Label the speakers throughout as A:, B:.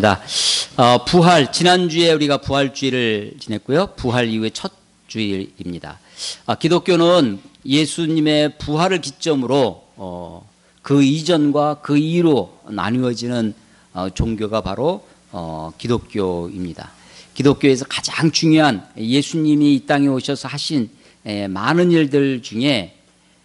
A: 하겠습니다. 부활, 지난주에 우리가 부활주일을 지냈고요. 부활 이후의 첫 주일입니다. 기독교는 예수님의 부활을 기점으로 그 이전과 그 이후로 나누어지는 종교가 바로 기독교입니다. 기독교에서 가장 중요한 예수님이 이 땅에 오셔서 하신 많은 일들 중에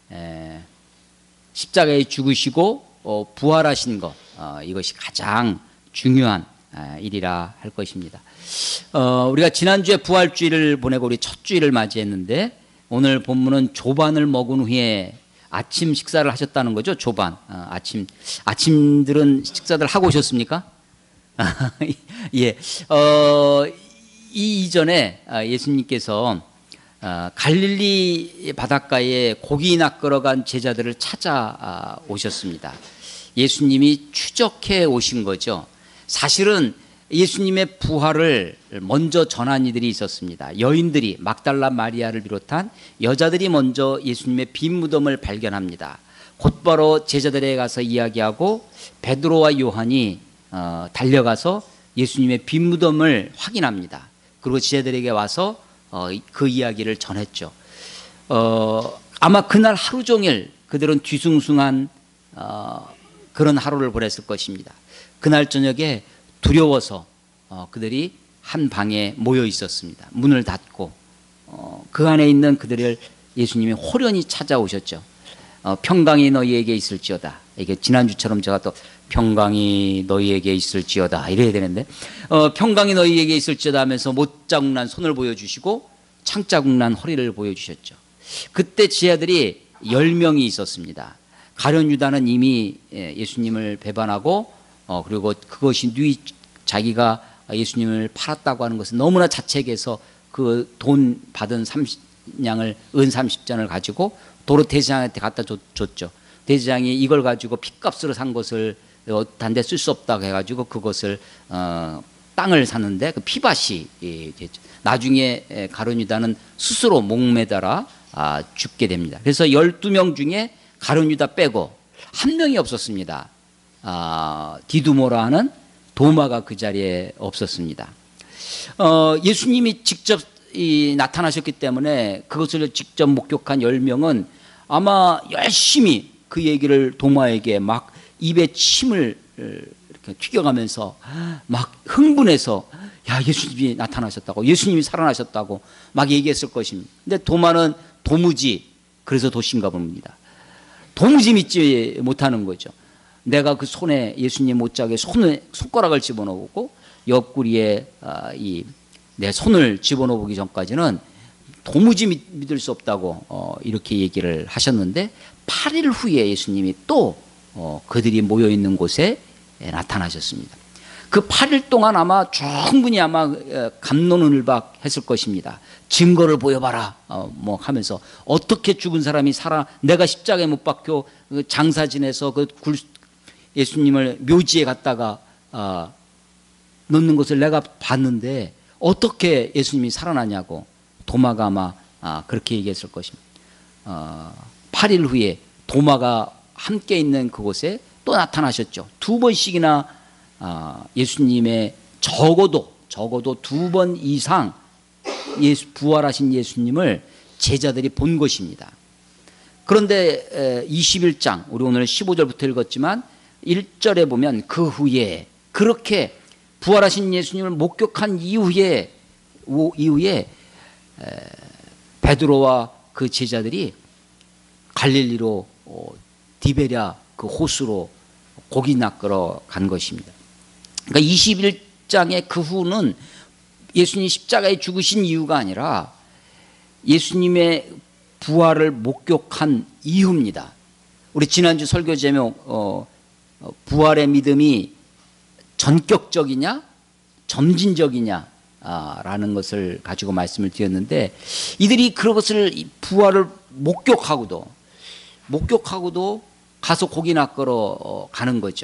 A: 십자가에 죽으시고 부활하신 것, 이것이 가장 중요한 일이라 할 것입니다. 우리가 지난주에 부활주일을 보내고 우리 첫 주일을 맞이했는데 오늘 본문은 조반을 먹은 후에 아침 식사를 하셨다는 거죠. 조반. 아침들은 식사들 하고 오셨습니까? 예. 이 이전에 예수님께서 갈릴리 바닷가에 고기 낚으러 간 제자들을 찾아오셨습니다. 예수님이 추적해 오신 거죠. 사실은 예수님의 부활을 먼저 전한 이들이 있었습니다. 여인들이 막달라 마리아를 비롯한 여자들이 먼저 예수님의 빈 무덤을 발견합니다. 곧바로 제자들에게 가서 이야기하고 베드로와 요한이 달려가서 예수님의 빈 무덤을 확인합니다. 그리고 제자들에게 와서 그 이야기를 전했죠. 아마 그날 하루 종일 그들은 뒤숭숭한 그런 하루를 보냈을 것입니다. 그날 저녁에 두려워서 그들이 한 방에 모여 있었습니다. 문을 닫고 그 안에 있는 그들을 예수님이 호련히 찾아오셨죠. 평강이 너희에게 있을지어다. 이게 지난주처럼 제가 또 평강이 너희에게 있을지어다 이래야 되는데 평강이 너희에게 있을지어다 하면서 못자국 난 손을 보여주시고 창자국 난 허리를 보여주셨죠. 그때 제자들이 10명이 있었습니다. 가룟 유다는 이미 예수님을 배반하고 그리고 그것이 자기가 예수님을 팔았다고 하는 것은 너무나 자책해서 그 돈 받은 30냥을 은 30전을 가지고 도로 대제사장한테 갖다 줬죠. 대제사장이 이걸 가지고 핏값으로 산 것을 다른 데 쓸 수 없다고 해가지고 그것을 땅을 샀는데 그 피밭이 됐죠. 나중에 가룟 유다는 스스로 목매달아 죽게 됩니다. 그래서 12명 중에 가룟 유다 빼고 한 명이 없었습니다. 디두모라 하는 도마가 그 자리에 없었습니다. 예수님이 직접 나타나셨기 때문에 그것을 직접 목격한 10명은 아마 열심히 그 얘기를 도마에게 막 입에 침을 이렇게 튀겨가면서 막 흥분해서 야, 예수님이 나타나셨다고, 예수님이 살아나셨다고 막 얘기했을 것입니다. 근데 도마는 도무지, 그래서 도신가 봅니다. 도무지 믿지 못하는 거죠. 내가 그 손에 예수님 못자국에 손가락을 집어넣고 옆구리에 내 손을 집어넣기 전까지는 도무지 믿을 수 없다고 이렇게 얘기를 하셨는데 8일 후에 예수님이 또 그들이 모여있는 곳에 나타나셨습니다. 그 8일 동안 아마 충분히 아마 갑론을박했을 것입니다. 증거를 보여봐라 뭐 하면서 어떻게 죽은 사람이 살아, 내가 십자가에 못 박혀 장사 지내서 그 예수님을 묘지에 갖다가 넣는 것을 내가 봤는데 어떻게 예수님이 살아나냐고 도마가 아마 그렇게 얘기했을 것입니다. 8일 후에 도마가 함께 있는 그곳에 또 나타나셨죠. 2번씩이나 예수님의 적어도 2번 이상 부활하신 예수님을 제자들이 본 것입니다. 그런데 21장 우리 오늘 15절부터 읽었지만 1절에 보면 그 후에 그렇게 부활하신 예수님을 목격한 이후에 베드로와 그 제자들이 갈릴리로 디베랴 그 호수로 고기 낚으러 간 것입니다. 그러니까 21장의 그 후는 예수님이 십자가에 죽으신 이유가 아니라 예수님의 부활을 목격한 이후입니다. 우리 지난주 설교 제목 부활의 믿음이 전격적이냐 점진적이냐 라는 것을 가지고 말씀을 드렸는데 이들이 그것을 부활을 목격하고도 가서 고기 낚으러 가는 거죠.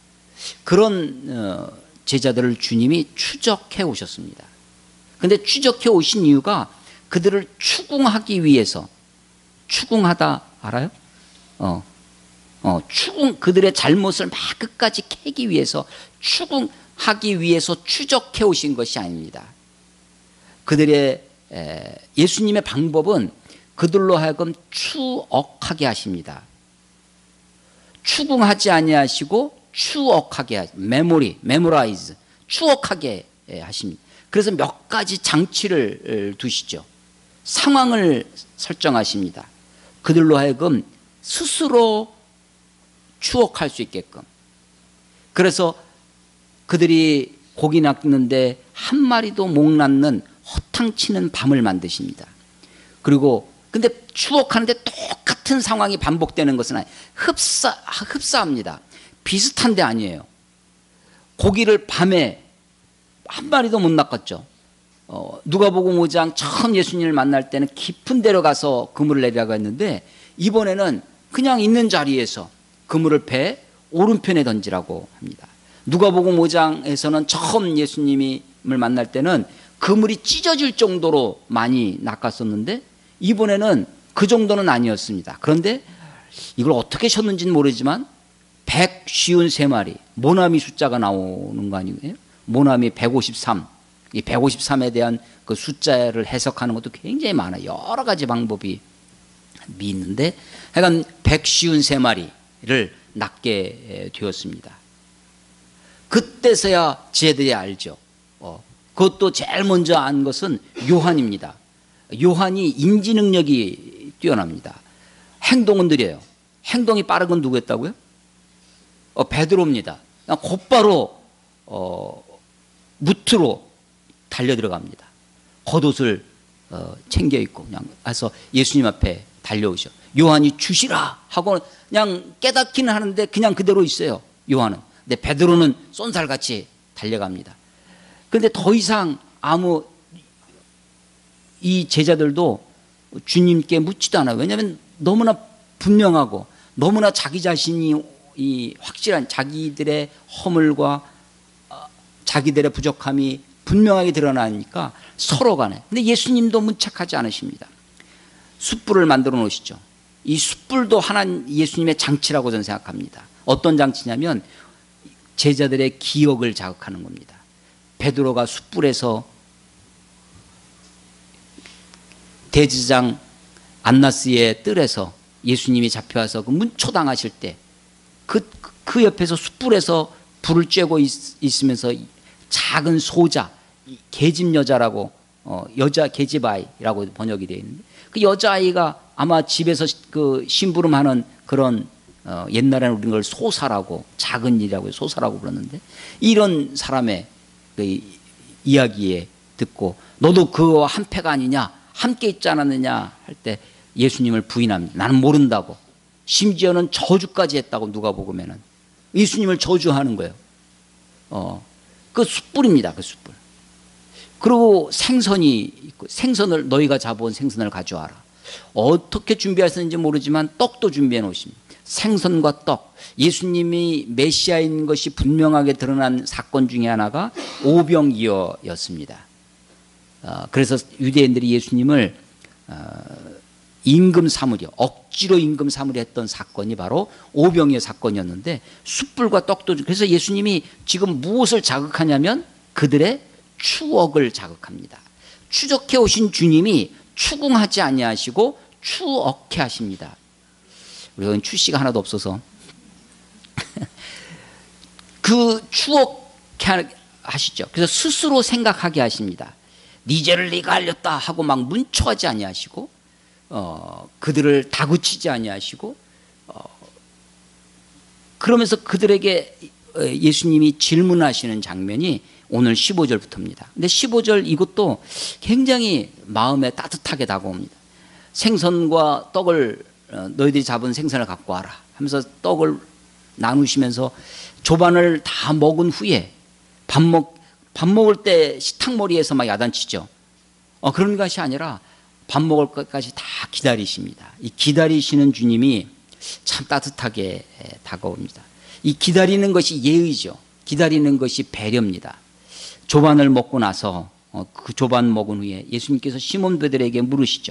A: 그런 제자들을 주님이 추적해 오셨습니다. 그런데 추적해 오신 이유가 그들을 추궁하기 위해서, 추궁하다 알아요? 추궁, 그들의 잘못을 막 끝까지 캐기 위해서 하기 위해서 추적해 오신 것이 아닙니다. 그들의 예수님의 방법은 그들로 하여금 추억하게 하십니다. 추궁하지 아니하시고 추억하게 메모라이즈, 추억하게 하십니다. 그래서 몇 가지 장치를 두시죠. 상황을 설정하십니다. 그들로 하여금 스스로 추억할 수 있게끔. 그래서 그들이 고기 낚는데 한 마리도 못 낚는 허탕치는 밤을 만드십니다. 그리고 근데 추억하는데 똑같은 상황이 반복되는 것은 아니에요. 흡사합니다. 비슷한데 아니에요. 고기를 밤에 한 마리도 못 낚았죠. 누가복음 5장 처음 예수님을 만날 때는 깊은 데로 가서 그물을 내리라고 했는데 이번에는 그냥 있는 자리에서 그물을 배 오른편에 던지라고 합니다. 누가복음 5장에서는 처음 예수님을 만날 때는 그물이 찢어질 정도로 많이 낚았었는데 이번에는 그 정도는 아니었습니다. 그런데 이걸 어떻게 셨는지는 모르지만 153마리, 모나미 숫자가 나오는 거 아니에요? 모나미 153. 이 153에 대한 그 숫자를 해석하는 것도 굉장히 많아요. 여러 가지 방법이 있는데 하여간 153마리를 낚게 되었습니다. 그때서야 쟤들이 알죠. 그것도 제일 먼저 안 것은 요한입니다. 요한이 인지 능력이 뛰어납니다. 행동은 느려요. 행동이 빠른 건 누구였다고요? 베드로입니다. 그냥 곧바로 무트로 달려 들어갑니다. 겉옷을 챙겨 입고 그냥 가서 예수님 앞에 달려오셔. 요한이 주시라 하고 그냥 깨닫기는 하는데 그냥 그대로 있어요. 요한은. 근데 베드로는 쏜살같이 달려갑니다. 그런데 더 이상 이 제자들도 주님께 묻지도 않아요. 왜냐하면 너무나 분명하고 너무나 자기 자신이 이 확실한 자기들의 허물과 자기들의 부족함이 분명하게 드러나니까 서로 간에. 근데 예수님도 문책하지 않으십니다. 숯불을 만들어 놓으시죠. 이 숯불도 예수님의 장치라고 저는 생각합니다. 어떤 장치냐면 제자들의 기억을 자극하는 겁니다. 베드로가 숯불에서 대제사장 안나스의 뜰에서 예수님이 잡혀와서 그 문초당하실 때 그 옆에서 숯불에서 불을 쬐고 있으면서 작은 소자, 계집 여자라고 여자 계집아이라고 번역이 되어 있는데 그 여자아이가 아마 집에서 그 심부름하는 그런 옛날에는 우리는 그걸 소사라고 작은 일이라고 소사라고 불렀는데 이런 사람의 그 이야기에 듣고 너도 그와 한 패가 아니냐 함께 있지 않았느냐 할 때 예수님을 부인합니다. 나는 모른다고. 심지어는 저주까지 했다고 누가복음에는 예수님을 저주하는 거예요. 그 숯불입니다. 그 숯불. 그리고 생선이 있고 생선을 너희가 잡아온 생선을 가져와라. 어떻게 준비하셨는지 모르지만 떡도 준비해 놓으십니다. 생선과 떡. 예수님이 메시아인 것이 분명하게 드러난 사건 중에 하나가 오병이어였습니다. 그래서 유대인들이 예수님을 임금 삼으려 억지로 임금 삼으려 했던 사건이 바로 오병이어 사건이었는데 숯불과 떡도 그래서 예수님이 지금 무엇을 자극하냐면 그들의 추억을 자극합니다. 추적해 오신 주님이 추궁하지 아니하시고 추억해 하십니다. 우리는 출시가 하나도 없어서 그 추억해 하시죠. 그래서 스스로 생각하게 하십니다. 네 죄를 네가 알렸다 하고 막 문초하지 아니하시고 그들을 다그치지 아니하시고 그러면서 그들에게 예수님이 질문하시는 장면이 오늘 15절부터입니다. 근데 15절 이것도 굉장히 마음에 따뜻하게 다가옵니다. 생선과 떡을 너희들이 잡은 생선을 갖고 와라 하면서 떡을 나누시면서 조반을 다 먹은 후에 밥 먹을 때 식탁머리에서 막 야단치죠. 그런 것이 아니라 밥 먹을 것까지 다 기다리십니다. 이 기다리시는 주님이 참 따뜻하게 다가옵니다. 이 기다리는 것이 예의죠. 기다리는 것이 배려입니다. 조반을 먹고 나서 그 조반 먹은 후에 예수님께서 시몬 베드로에게 물으시죠.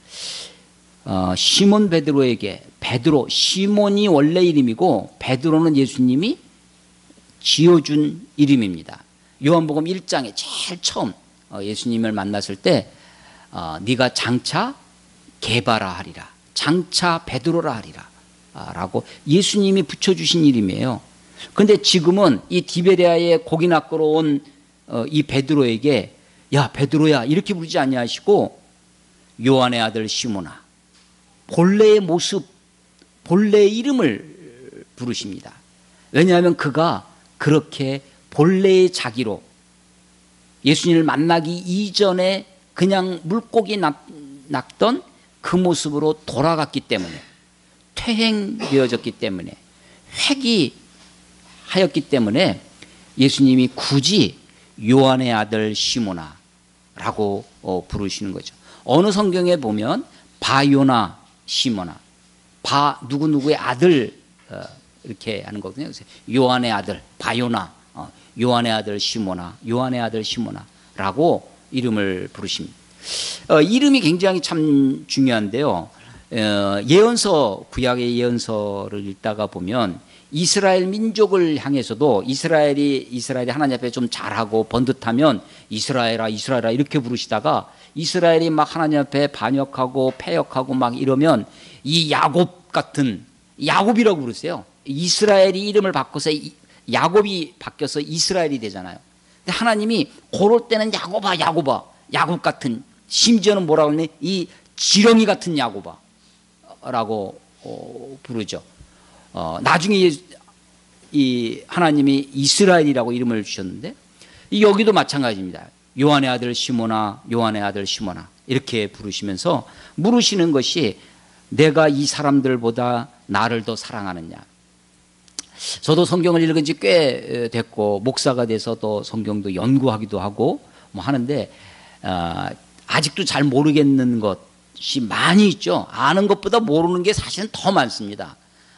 A: 시몬 베드로에게 시몬이 원래 이름이고 베드로는 예수님이 지어준 이름입니다. 요한복음 1장에 제일 처음 예수님을 만났을 때 네가 장차 게바라 하리라, 장차 베드로라 하리라 라고 예수님이 붙여주신 이름이에요. 그런데 지금은 이 디베레아에 고기 낚으러 온 이 베드로에게 야 베드로야 이렇게 부르지 아니하시고 요한의 아들 시몬아, 본래의 모습, 본래의 이름을 부르십니다. 왜냐하면 그가 그렇게 본래의 자기로 예수님을 만나기 이전에 그냥 물고기 낚던 그 모습으로 돌아갔기 때문에, 퇴행되어졌기 때문에, 회귀하였기 때문에 예수님이 굳이 요한의 아들 시몬아 라고 부르시는 거죠. 어느 성경에 보면 바요나 시몬아, 누구누구의 아들 이렇게 하는 거거든요. 그래서 요한의 아들 바요나, 요한의 아들 시몬아, 요한의 아들 시몬아 라고 이름을 부르십니다. 이름이 굉장히 참 중요한데요. 예언서, 구약의 예언서를 읽다가 보면 이스라엘 민족을 향해서도 이스라엘이 하나님 앞에 좀 잘하고 번듯하면 이스라엘아 이스라엘아 이렇게 부르시다가 이스라엘이 막 하나님 앞에 반역하고 패역하고 막 이러면 이 야곱 같은, 야곱이라고 부르세요. 이스라엘이 이름을 바꿔서 야곱이 바뀌어서 이스라엘이 되잖아요. 근데 하나님이 그럴 때는 야곱아 야곱아, 야곱 같은, 심지어는 뭐라고 하니 이 지렁이 같은 야곱아 라고 부르죠. 나중에 이 하나님이 이스라엘이라고 이름을 주셨는데 여기도 마찬가지입니다. 요한의 아들 시몬아, 요한의 아들 시몬아 이렇게 부르시면서 물으시는 것이 내가 이 사람들보다 나를 더 사랑하느냐. 저도 성경을 읽은 지 꽤 됐고 목사가 돼서 또 성경도 연구하기도 하고 뭐 하는데 아직도 잘 모르겠는 것이 많이 있죠. 아는 것보다 모르는 게 사실은 더 많습니다.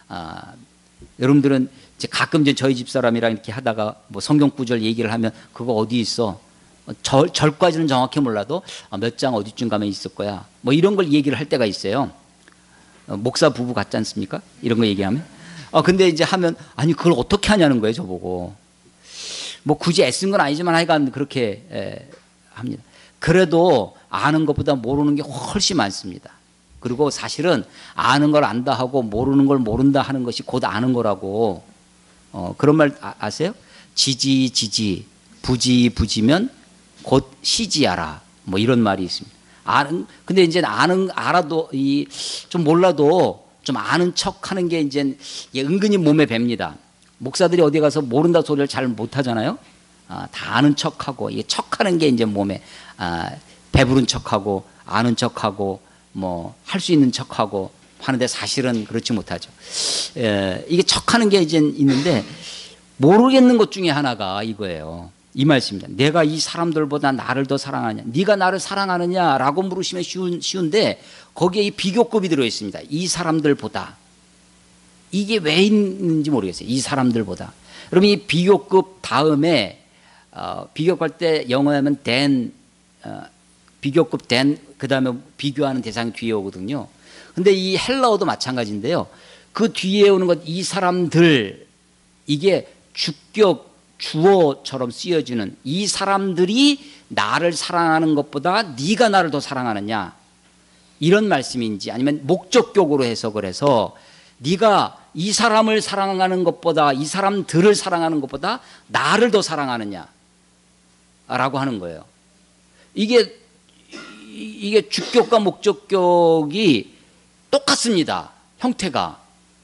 A: 여러분들은 이제 가끔 이제 저희 집사람이랑 이렇게 하다가 뭐 성경 구절 얘기를 하면 그거 어디 있어? 절까지는 정확히 몰라도 몇 장 어디쯤 가면 있을 거야. 뭐 이런 걸 얘기를 할 때가 있어요. 목사 부부 같지 않습니까? 이런 거 얘기하면. 근데 이제 하면 아니 그걸 어떻게 하냐는 거예요, 저보고. 뭐 굳이 애쓴 건 아니지만 하여간 그렇게 합니다. 그래도 아는 것보다 모르는 게 훨씬 많습니다. 그리고 사실은 아는 걸 안다 하고 모르는 걸 모른다 하는 것이 곧 아는 거라고. 그런 말 아세요? 지지 부지면 곧 시지하라. 뭐 이런 말이 있습니다. 근데 이제 알아도 좀 몰라도 좀 아는 척 하는 게 이제 은근히 몸에 뱄니다. 목사들이 어디 가서 모른다 소리를 잘 못 하잖아요. 다 아는 척하고, 이게 척하는 게 이제 몸에, 배부른 척하고, 아는 척하고, 뭐, 할 수 있는 척하고 하는데 사실은 그렇지 못하죠. 이게 척하는 게 이제 있는데 모르겠는 것 중에 하나가 이거예요. 이 말씀입니다. 내가 이 사람들보다 나를 더 사랑하냐, 네가 나를 사랑하느냐 라고 물으시면 쉬운데 거기에 이 비교급이 들어있습니다. 이 사람들보다. 이게 왜 있는지 모르겠어요. 이 사람들보다. 그럼 이 비교급 다음에 비교할 때 영어에 하면 비교급 그 다음에 비교하는 대상이 뒤에 오거든요. 근데 이 헬라어도 마찬가지인데요. 그 뒤에 오는 것, 이 사람들, 이게 주격, 주어처럼 쓰여지는, 이 사람들이 나를 사랑하는 것보다 네가 나를 더 사랑하느냐, 이런 말씀인지, 아니면 목적격으로 해석을 해서 네가 이 사람을 사랑하는 것보다, 이 사람들을 사랑하는 것보다 나를 더 사랑하느냐 라고 하는 거예요. 이게 주격과 목적격이 똑같습니다. 형태가.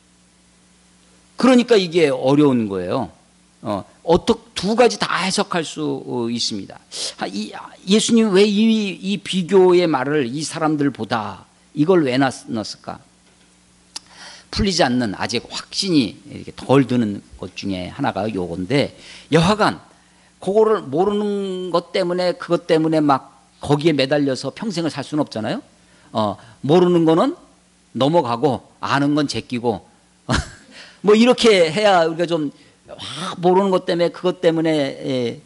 A: 그러니까 이게 어려운 거예요. 두 가지 다 해석할 수 있습니다. 예수님 왜 이 비교의 말을 이 사람들보다 이걸 왜 넣었을까? 풀리지 않는, 아직 확신이 이렇게 덜 드는 것 중에 하나가 요건데, 여하간 그거를 모르는 것 때문에, 그것 때문에 막 거기에 매달려서 평생을 살 수는 없잖아요. 모르는 거는 넘어가고 아는 건 제끼고 뭐 이렇게 해야 우리가 좀 모르는 것 때문에, 그것 때문에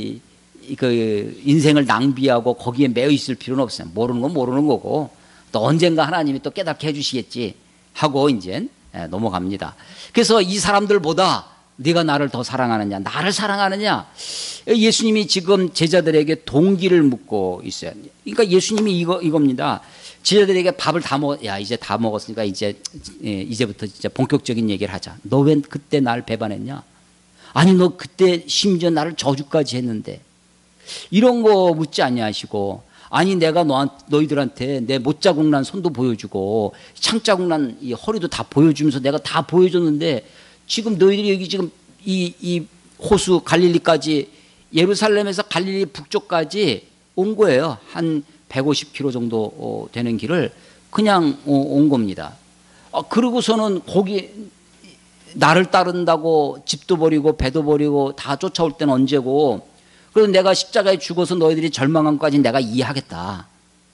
A: 그 인생을 낭비하고 거기에 매여 있을 필요는 없어요. 모르는 건 모르는 거고 또 언젠가 하나님이 또 깨닫게 해주시겠지 하고 이제 넘어갑니다. 그래서 이 사람들보다 네가 나를 더 사랑하느냐, 나를 사랑하느냐. 예수님이 지금 제자들에게 동기를 묻고 있어요. 그러니까 예수님이 이겁니다. 제자들에게 밥을 다 야, 이제 다 먹었으니까 이제부터 진짜 본격적인 얘기를 하자. 너 왜 그때 날 배반했냐? 아니, 너 그때 심지어 나를 저주까지 했는데. 이런 거 묻지 아니하시고, 아니, 내가 너희들한테 내 못자국 난 손도 보여주고 창자국 난 이 허리도 다 보여주면서 내가 다 보여줬는데, 지금 너희들이 여기 지금 이 호수 갈릴리까지, 예루살렘에서 갈릴리 북쪽까지 온 거예요. 한 150km 정도 되는 길을 그냥 온 겁니다. 그러고서는 거기 나를 따른다고 집도 버리고 배도 버리고 다 쫓아올 때는 언제고, 그래서 내가 십자가에 죽어서 너희들이 절망한 것까지 내가 이해하겠다.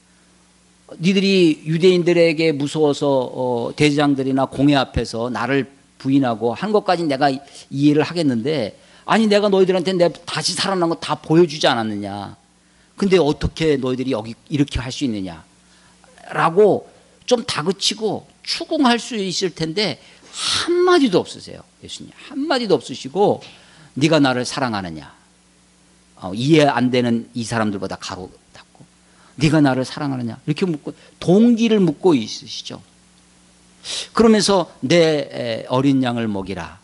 A: 니들이 유대인들에게 무서워서 대제장들이나 공회 앞에서 나를 부인하고 한 것까지 내가 이해를 하겠는데, 아니, 내가 너희들한테 내가 다시 살아난 거 다 보여주지 않았느냐. 근데 어떻게 너희들이 여기 이렇게 할 수 있느냐 라고 좀 다그치고 추궁할 수 있을 텐데 한마디도 없으세요. 예수님 한마디도 없으시고, 네가 나를 사랑하느냐, 이해 안 되는 이 사람들보다 가로 닫고, 네가 나를 사랑하느냐 이렇게 묻고 동기를 묻고 있으시죠. 그러면서 내 어린 양을 먹이라.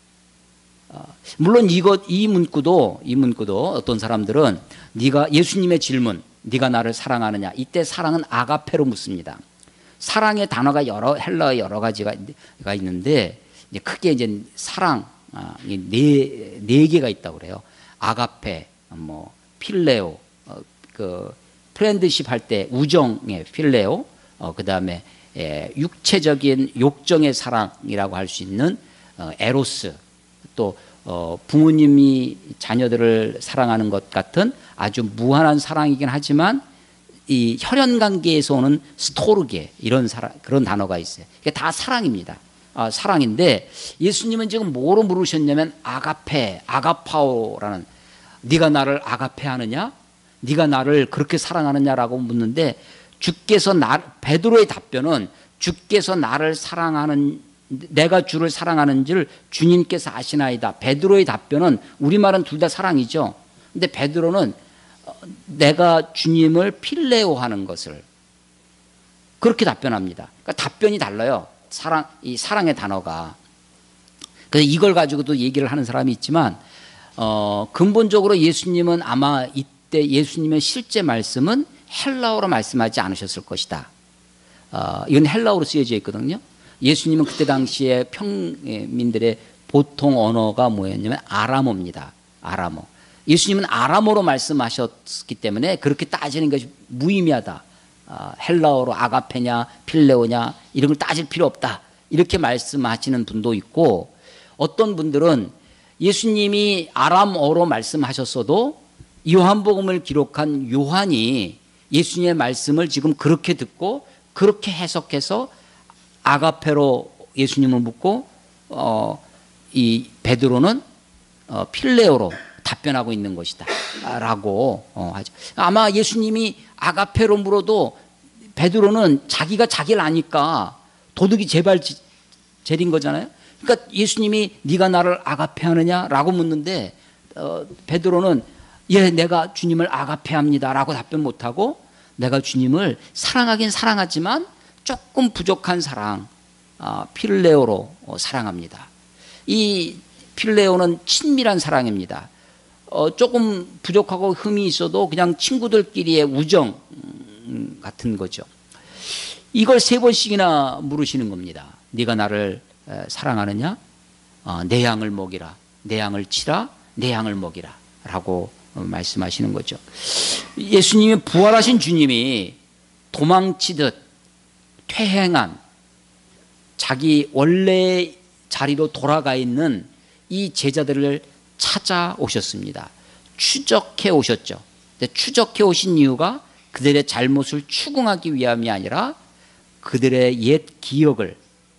A: 물론 이 문구도 어떤 사람들은 예수님의 질문, 네가 나를 사랑하느냐, 이때 사랑은 아가페로 묻습니다. 사랑의 단어가 헬라어 여러 가지가 있는데, 이제 크게 이제 사랑 네 개가 있다고 그래요. 아가페, 필레오, 프렌드십 할 때 우정의 필레오, 그다음에 육체적인 욕정의 사랑이라고 할 수 있는 에로스, 또 부모님이 자녀들을 사랑하는 것 같은 아주 무한한 사랑이긴 하지만 이 혈연 관계에서 오는 스토르게, 그런 단어가 있어요. 이게 다 사랑입니다. 사랑인데 예수님은 지금 뭐로 물으셨냐면 아가페, 아가파오라는, 네가 나를 아가페하느냐, 네가 나를 그렇게 사랑하느냐라고 묻는데, 베드로의 답변은 주께서 나를 사랑하는, 내가 주를 사랑하는지를 주님께서 아시나이다. 베드로의 답변은, 우리말은 둘 다 사랑이죠. 근데 베드로는 내가 주님을 필레오하는 것을 그렇게 답변합니다. 그러니까 답변이 달라요. 이 사랑의 단어가. 그래서 이걸 가지고도 얘기를 하는 사람이 있지만, 근본적으로 예수님은 아마 이때 예수님의 실제 말씀은 헬라어로 말씀하지 않으셨을 것이다. 이건 헬라어로 쓰여져 있거든요. 예수님은 그때 당시에 평민들의 보통 언어가 뭐였냐면 아람어입니다. 아람어. 예수님은 아람어로 말씀하셨기 때문에 그렇게 따지는 것이 무의미하다. 헬라어로 아가페냐 필레오냐 이런 걸 따질 필요 없다. 이렇게 말씀하시는 분도 있고, 어떤 분들은 예수님이 아람어로 말씀하셨어도 요한복음을 기록한 요한이 예수님의 말씀을 지금 그렇게 듣고 그렇게 해석해서 아가페로 예수님을 묻고, 이 베드로는 필레오로 답변하고 있는 것이다 라고 하죠. 아마 예수님이 아가페로 물어도 베드로는 자기가 자기를 아니까 도둑이 제발 제린 거잖아요. 그러니까 예수님이 네가 나를 아가페하느냐 라고 묻는데, 베드로는 예, 내가 주님을 아가페합니다 라고 답변 못하고, 내가 주님을 사랑하긴 사랑하지만 조금 부족한 사랑, 필레오로 사랑합니다. 이 필레오는 친밀한 사랑입니다. 조금 부족하고 흠이 있어도 그냥 친구들끼리의 우정 같은 거죠. 이걸 3번씩이나 물으시는 겁니다. 네가 나를 사랑하느냐? 내 양을 먹이라. 내 양을 치라. 내 양을 먹이라 라고 말씀하시는 거죠. 예수님이, 부활하신 주님이 도망치듯 퇴행한 자기 원래 자리로 돌아가 있는 이 제자들을 찾아오셨습니다. 추적해 오셨죠. 근데 추적해 오신 이유가 그들의 잘못을 추궁하기 위함이 아니라 그들의 옛 기억을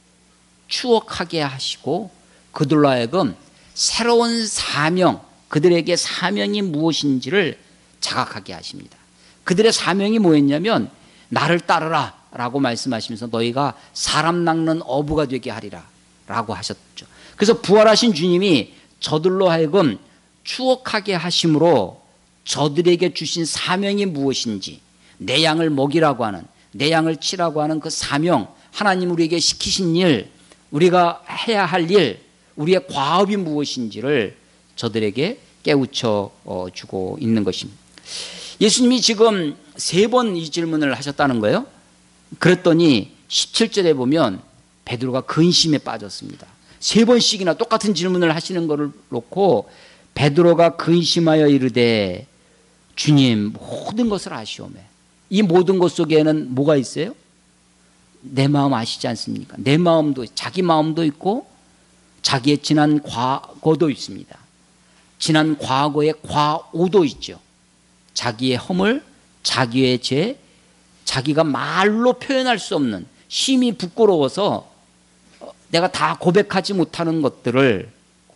A: 추억하게 하시고 그들로 하여금 새로운 사명, 그들에게 사명이 무엇인지를 자각하게 하십니다. 그들의 사명이 뭐였냐면 나를 따르라 라고 말씀하시면서 너희가 사람 낚는 어부가 되게 하리라 라고 하셨죠. 그래서 부활하신 주님이 저들로 하여금 추억하게 하심으로 저들에게 주신 사명이 무엇인지, 내 양을 먹이라고 하는, 내 양을 치라고 하는 그 사명, 하나님 우리에게 시키신 일, 우리가 해야 할 일, 우리의 과업이 무엇인지를 저들에게 깨우쳐 주고 있는 것입니다. 예수님이 지금 3번 이 질문을 하셨다는 거예요. 그랬더니 17절에 보면 베드로가 근심에 빠졌습니다. 3번씩이나 똑같은 질문을 하시는 것을 놓고 베드로가 근심하여 이르되 주님 모든 것을 아시오매. 이 모든 것 속에는 뭐가 있어요? 내 마음 아시지 않습니까? 내 마음도, 자기 마음도 있고 자기의 지난 과거도 있습니다. 지난 과거의 과오도 있죠. 자기의 허물, 자기의 죄, 자기가 말로 표현할 수 없는, 심히 부끄러워서 내가 다 고백하지 못하는 것들을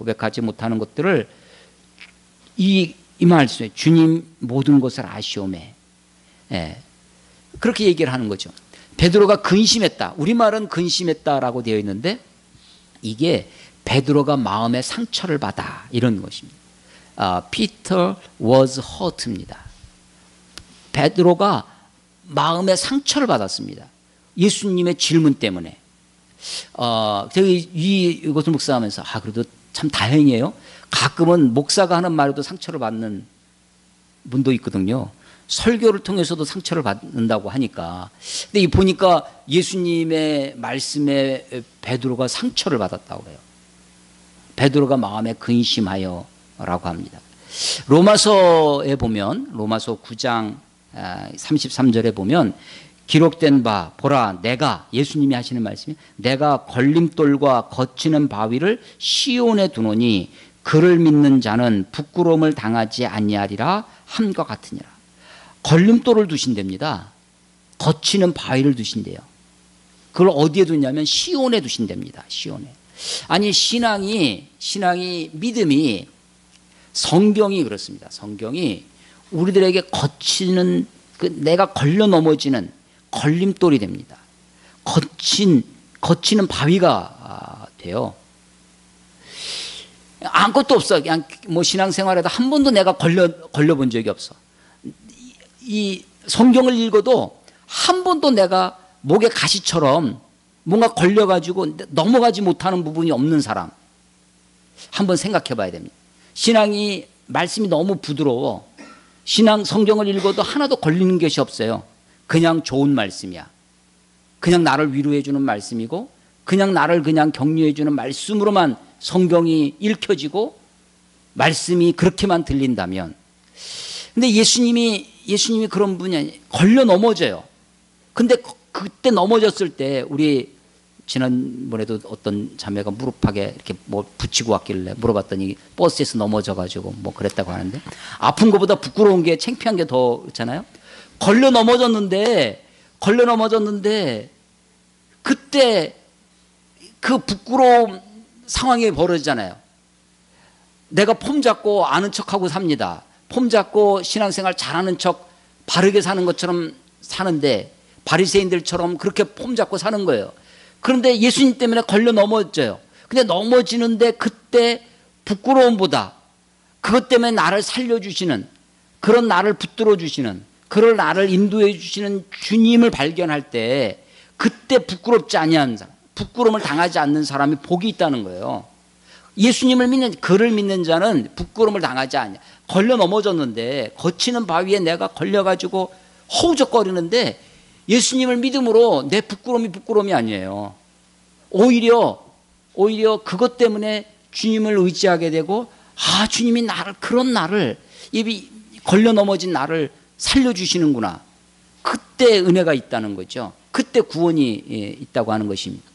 A: 이 말씀에 주님 모든 것을 아시오매. 예. 그렇게 얘기를 하는 거죠. 베드로가 근심했다. 우리말은 근심했다라고 되어 있는데 이게 베드로가 마음의 상처를 받아 이런 것입니다. Peter was hurt입니다. 베드로가 마음의 상처를 받았습니다. 예수님의 질문 때문에. 제가 이것을 묵상하면서 그래도 참 다행이에요. 가끔은 목사가 하는 말에도 상처를 받는 분도 있거든요. 설교를 통해서도 상처를 받는다고 하니까. 근데 이 보니까 예수님의 말씀에 베드로가 상처를 받았다고 해요. 베드로가 마음에 근심하여 라고 합니다. 로마서에 보면, 로마서 9장 33절에 보면 기록된 바 보라 내가, 예수님이 하시는 말씀이, 내가 걸림돌과 거치는 바위를 시온에 두노니 그를 믿는 자는 부끄러움을 당하지 아니하리라 함과 같으니라. 걸림돌을 두신답니다. 거치는 바위를 두신대요. 그걸 어디에 두냐면 시온에 두신답니다. 시온에. 아니 신앙이 믿음이, 성경이 그렇습니다. 성경이 우리들에게 거치는, 내가 걸려 넘어지는 걸림돌이 됩니다. 거치는 바위가 돼요. 아무것도 없어. 그냥 신앙생활에도 한 번도 내가 걸려본 적이 없어. 이 성경을 읽어도 한 번도 내가 목에 가시처럼 뭔가 걸려가지고 넘어가지 못하는 부분이 없는 사람. 한번 생각해 봐야 됩니다. 신앙이, 말씀이 너무 부드러워. 성경을 읽어도 하나도 걸리는 것이 없어요. 그냥 좋은 말씀이야. 그냥 나를 위로해 주는 말씀이고, 그냥 나를 그냥 격려해 주는 말씀으로만 성경이 읽혀지고 말씀이 그렇게만 들린다면. 근데 예수님이 그런 분이 아니에요. 걸려 넘어져요. 근데 그때 넘어졌을 때, 우리 지난번에도 어떤 자매가 무릎팍에 이렇게 뭐 붙이고 왔길래 물어봤더니 버스에서 넘어져가지고 뭐 그랬다고 하는데, 아픈 것보다 부끄러운 게, 창피한 게 더 그렇잖아요. 걸려 넘어졌는데 그때 그 부끄러운 상황이 벌어지잖아요. 내가 폼 잡고 아는 척하고 삽니다. 폼 잡고 신앙생활 잘하는 척 바르게 사는 것처럼 사는데, 바리새인들처럼 그렇게 폼 잡고 사는 거예요. 그런데 예수님 때문에 걸려 넘어져요. 근데 넘어지는데 그때 부끄러움보다 그것 때문에 나를 살려주시는, 그런 나를 붙들어 주시는, 그런 나를 인도해 주시는 주님을 발견할 때 그때 부끄럽지 아니한 사람, 부끄러움을 당하지 않는 사람이 복이 있다는 거예요. 예수님을 믿는, 그를 믿는 자는 부끄러움을 당하지 않냐. 걸려 넘어졌는데, 거치는 바위에 내가 걸려가지고 허우적거리는데 예수님을 믿음으로 내 부끄러움이 아니에요. 오히려 그것 때문에 주님을 의지하게 되고, 주님이 그런 나를, 이 걸려 넘어진 나를 살려주시는구나. 그때 은혜가 있다는 거죠. 그때 구원이 있다고 하는 것입니다.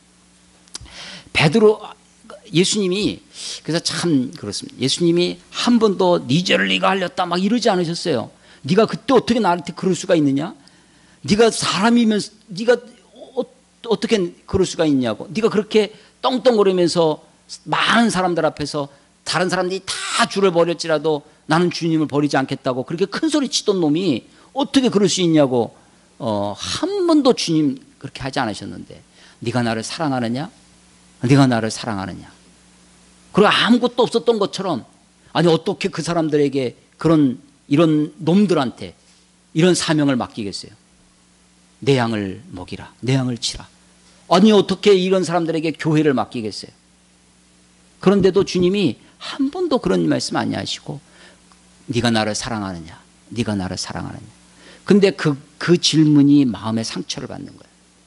A: 예수님이, 그래서 참 그렇습니다. 예수님이 한 번도 네 죄를 네가 알렸다 막 이러지 않으셨어요. 네가 그때 어떻게 나한테 그럴 수가 있느냐? 네가 사람이면서 네가 어떻게 그럴 수가 있냐고. 네가 그렇게 떵떵거리면서 많은 사람들 앞에서 다른 사람들이 다 주를 버렸지라도 나는 주님을 버리지 않겠다고 그렇게 큰 소리 치던 놈이 어떻게 그럴 수 있냐고. 한 번도 주님 그렇게 하지 않으셨는데, 네가 나를 사랑하느냐? 네가 나를 사랑하느냐? 그리고 아무것도 없었던 것처럼, 아니 어떻게 그 사람들에게 이런 놈들한테 이런 사명을 맡기겠어요? 내 양을 먹이라, 내 양을 치라. 아니 어떻게 이런 사람들에게 교회를 맡기겠어요? 그런데도 주님이 한 번도 그런 말씀 안 하시고, 네가 나를 사랑하느냐, 네가 나를 사랑하느냐. 근데 그 질문이 마음에 상처를 받는 거예요.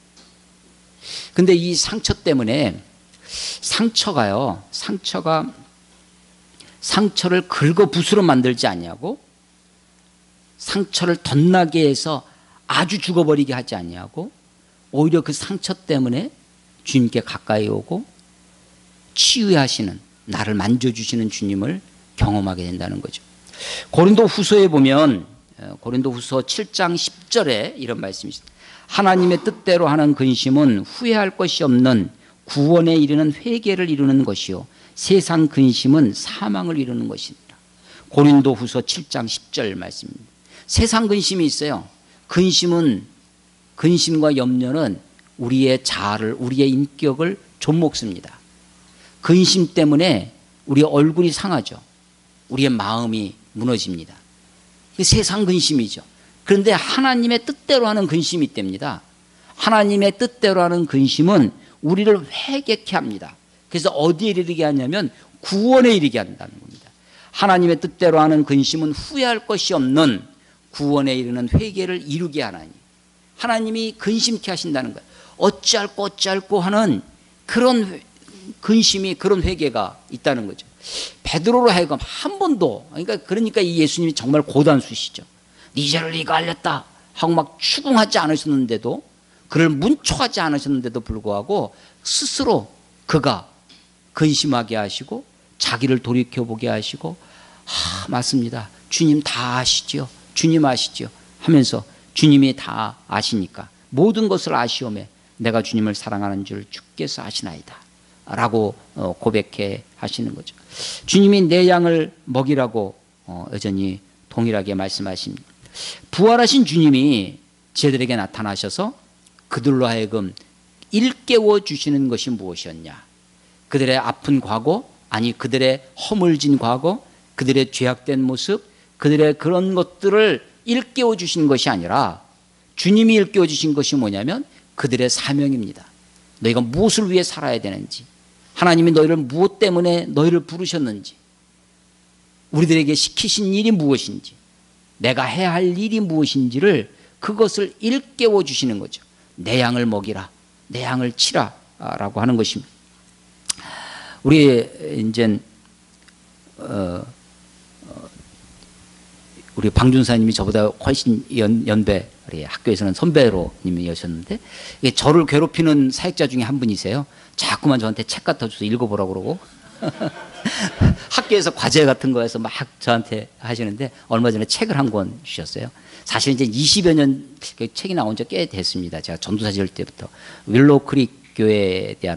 A: 근데 이 상처 때문에, 상처가 상처를 긁어 붓으로 만들지 아니하고, 상처를 덧나게 해서 아주 죽어버리게 하지 아니하고, 오히려 그 상처 때문에 주님께 가까이 오고 치유하시는, 나를 만져주시는 주님을 경험하게 된다는 거죠. 고린도 후서에 보면, 고린도 후서 7장 10절에 이런 말씀이 있습니다. 하나님의 뜻대로 하는 근심은 후회할 것이 없는 구원에 이르는 회개를 이루는 것이요, 세상 근심은 사망을 이루는 것입니다. 고린도 후서 7장 10절 말씀입니다. 세상 근심이 있어요. 근심과 염려는 우리의 자아를, 우리의 인격을 좀먹습니다. 근심 때문에 우리의 얼굴이 상하죠. 우리의 마음이 무너집니다. 세상 근심이죠. 그런데 하나님의 뜻대로 하는 근심이 있답니다. 하나님의 뜻대로 하는 근심은 우리를 회개케 합니다. 그래서 어디에 이르게 하냐면 구원에 이르게 한다는 겁니다. 하나님의 뜻대로 하는 근심은 후회할 것이 없는 구원에 이르는 회개를 이루게 하나니, 하나님이 근심케 하신다는 거예요. 어찌할꼬 하는 그런 근심이, 그런 회개가 있다는 거죠. 베드로로 하여금 한 번도, 그러니까 이 예수님이 정말 고단수시죠. 네 죄를 네가 알렸다 하고 막 추궁하지 않으셨는데도, 그를 문촉하지 않으셨는데도 불구하고 스스로 그가 근심하게 하시고 자기를 돌이켜보게 하시고, 맞습니다, 주님 다 아시지요, 주님 아시지요 하면서, 주님이 다 아시니까 모든 것을 아시오매 내가 주님을 사랑하는 줄 주께서 아시나이다 라고 고백해 하시는 거죠. 주님이 내 양을 먹이라고 여전히 동일하게 말씀하십니다. 부활하신 주님이 제들에게 나타나셔서 그들로 하여금 일깨워 주시는 것이 무엇이었냐? 그들의 아픈 과거, 아니 그들의 허물진 과거, 그들의 죄악된 모습, 그들의 그런 것들을 일깨워 주신 것이 아니라, 주님이 일깨워 주신 것이 뭐냐면 그들의 사명입니다. 너희가 무엇을 위해 살아야 되는지, 하나님이 너희를 무엇 때문에 너희를 부르셨는지, 우리들에게 시키신 일이 무엇인지, 내가 해야 할 일이 무엇인지를, 그것을 일깨워 주시는 거죠. 내 양을 먹이라, 내 양을 치라 라고 하는 것입니다. 우리 이제 우리 방준사님이 저보다 훨씬 연배, 우리 학교에서는 선배로님이셨는데, 저를 괴롭히는 사역자 중에 한 분이세요. 자꾸만 저한테 책 갖다 줘서 읽어보라고 그러고 학교에서 과제 같은 거에서 막 저한테 하시는데, 얼마 전에 책을 한 권 주셨어요. 사실 이제 20여 년 책이 나온 지 꽤 됐습니다. 제가 전도사 지을 때부터 윌로우 크릭 교회에 대한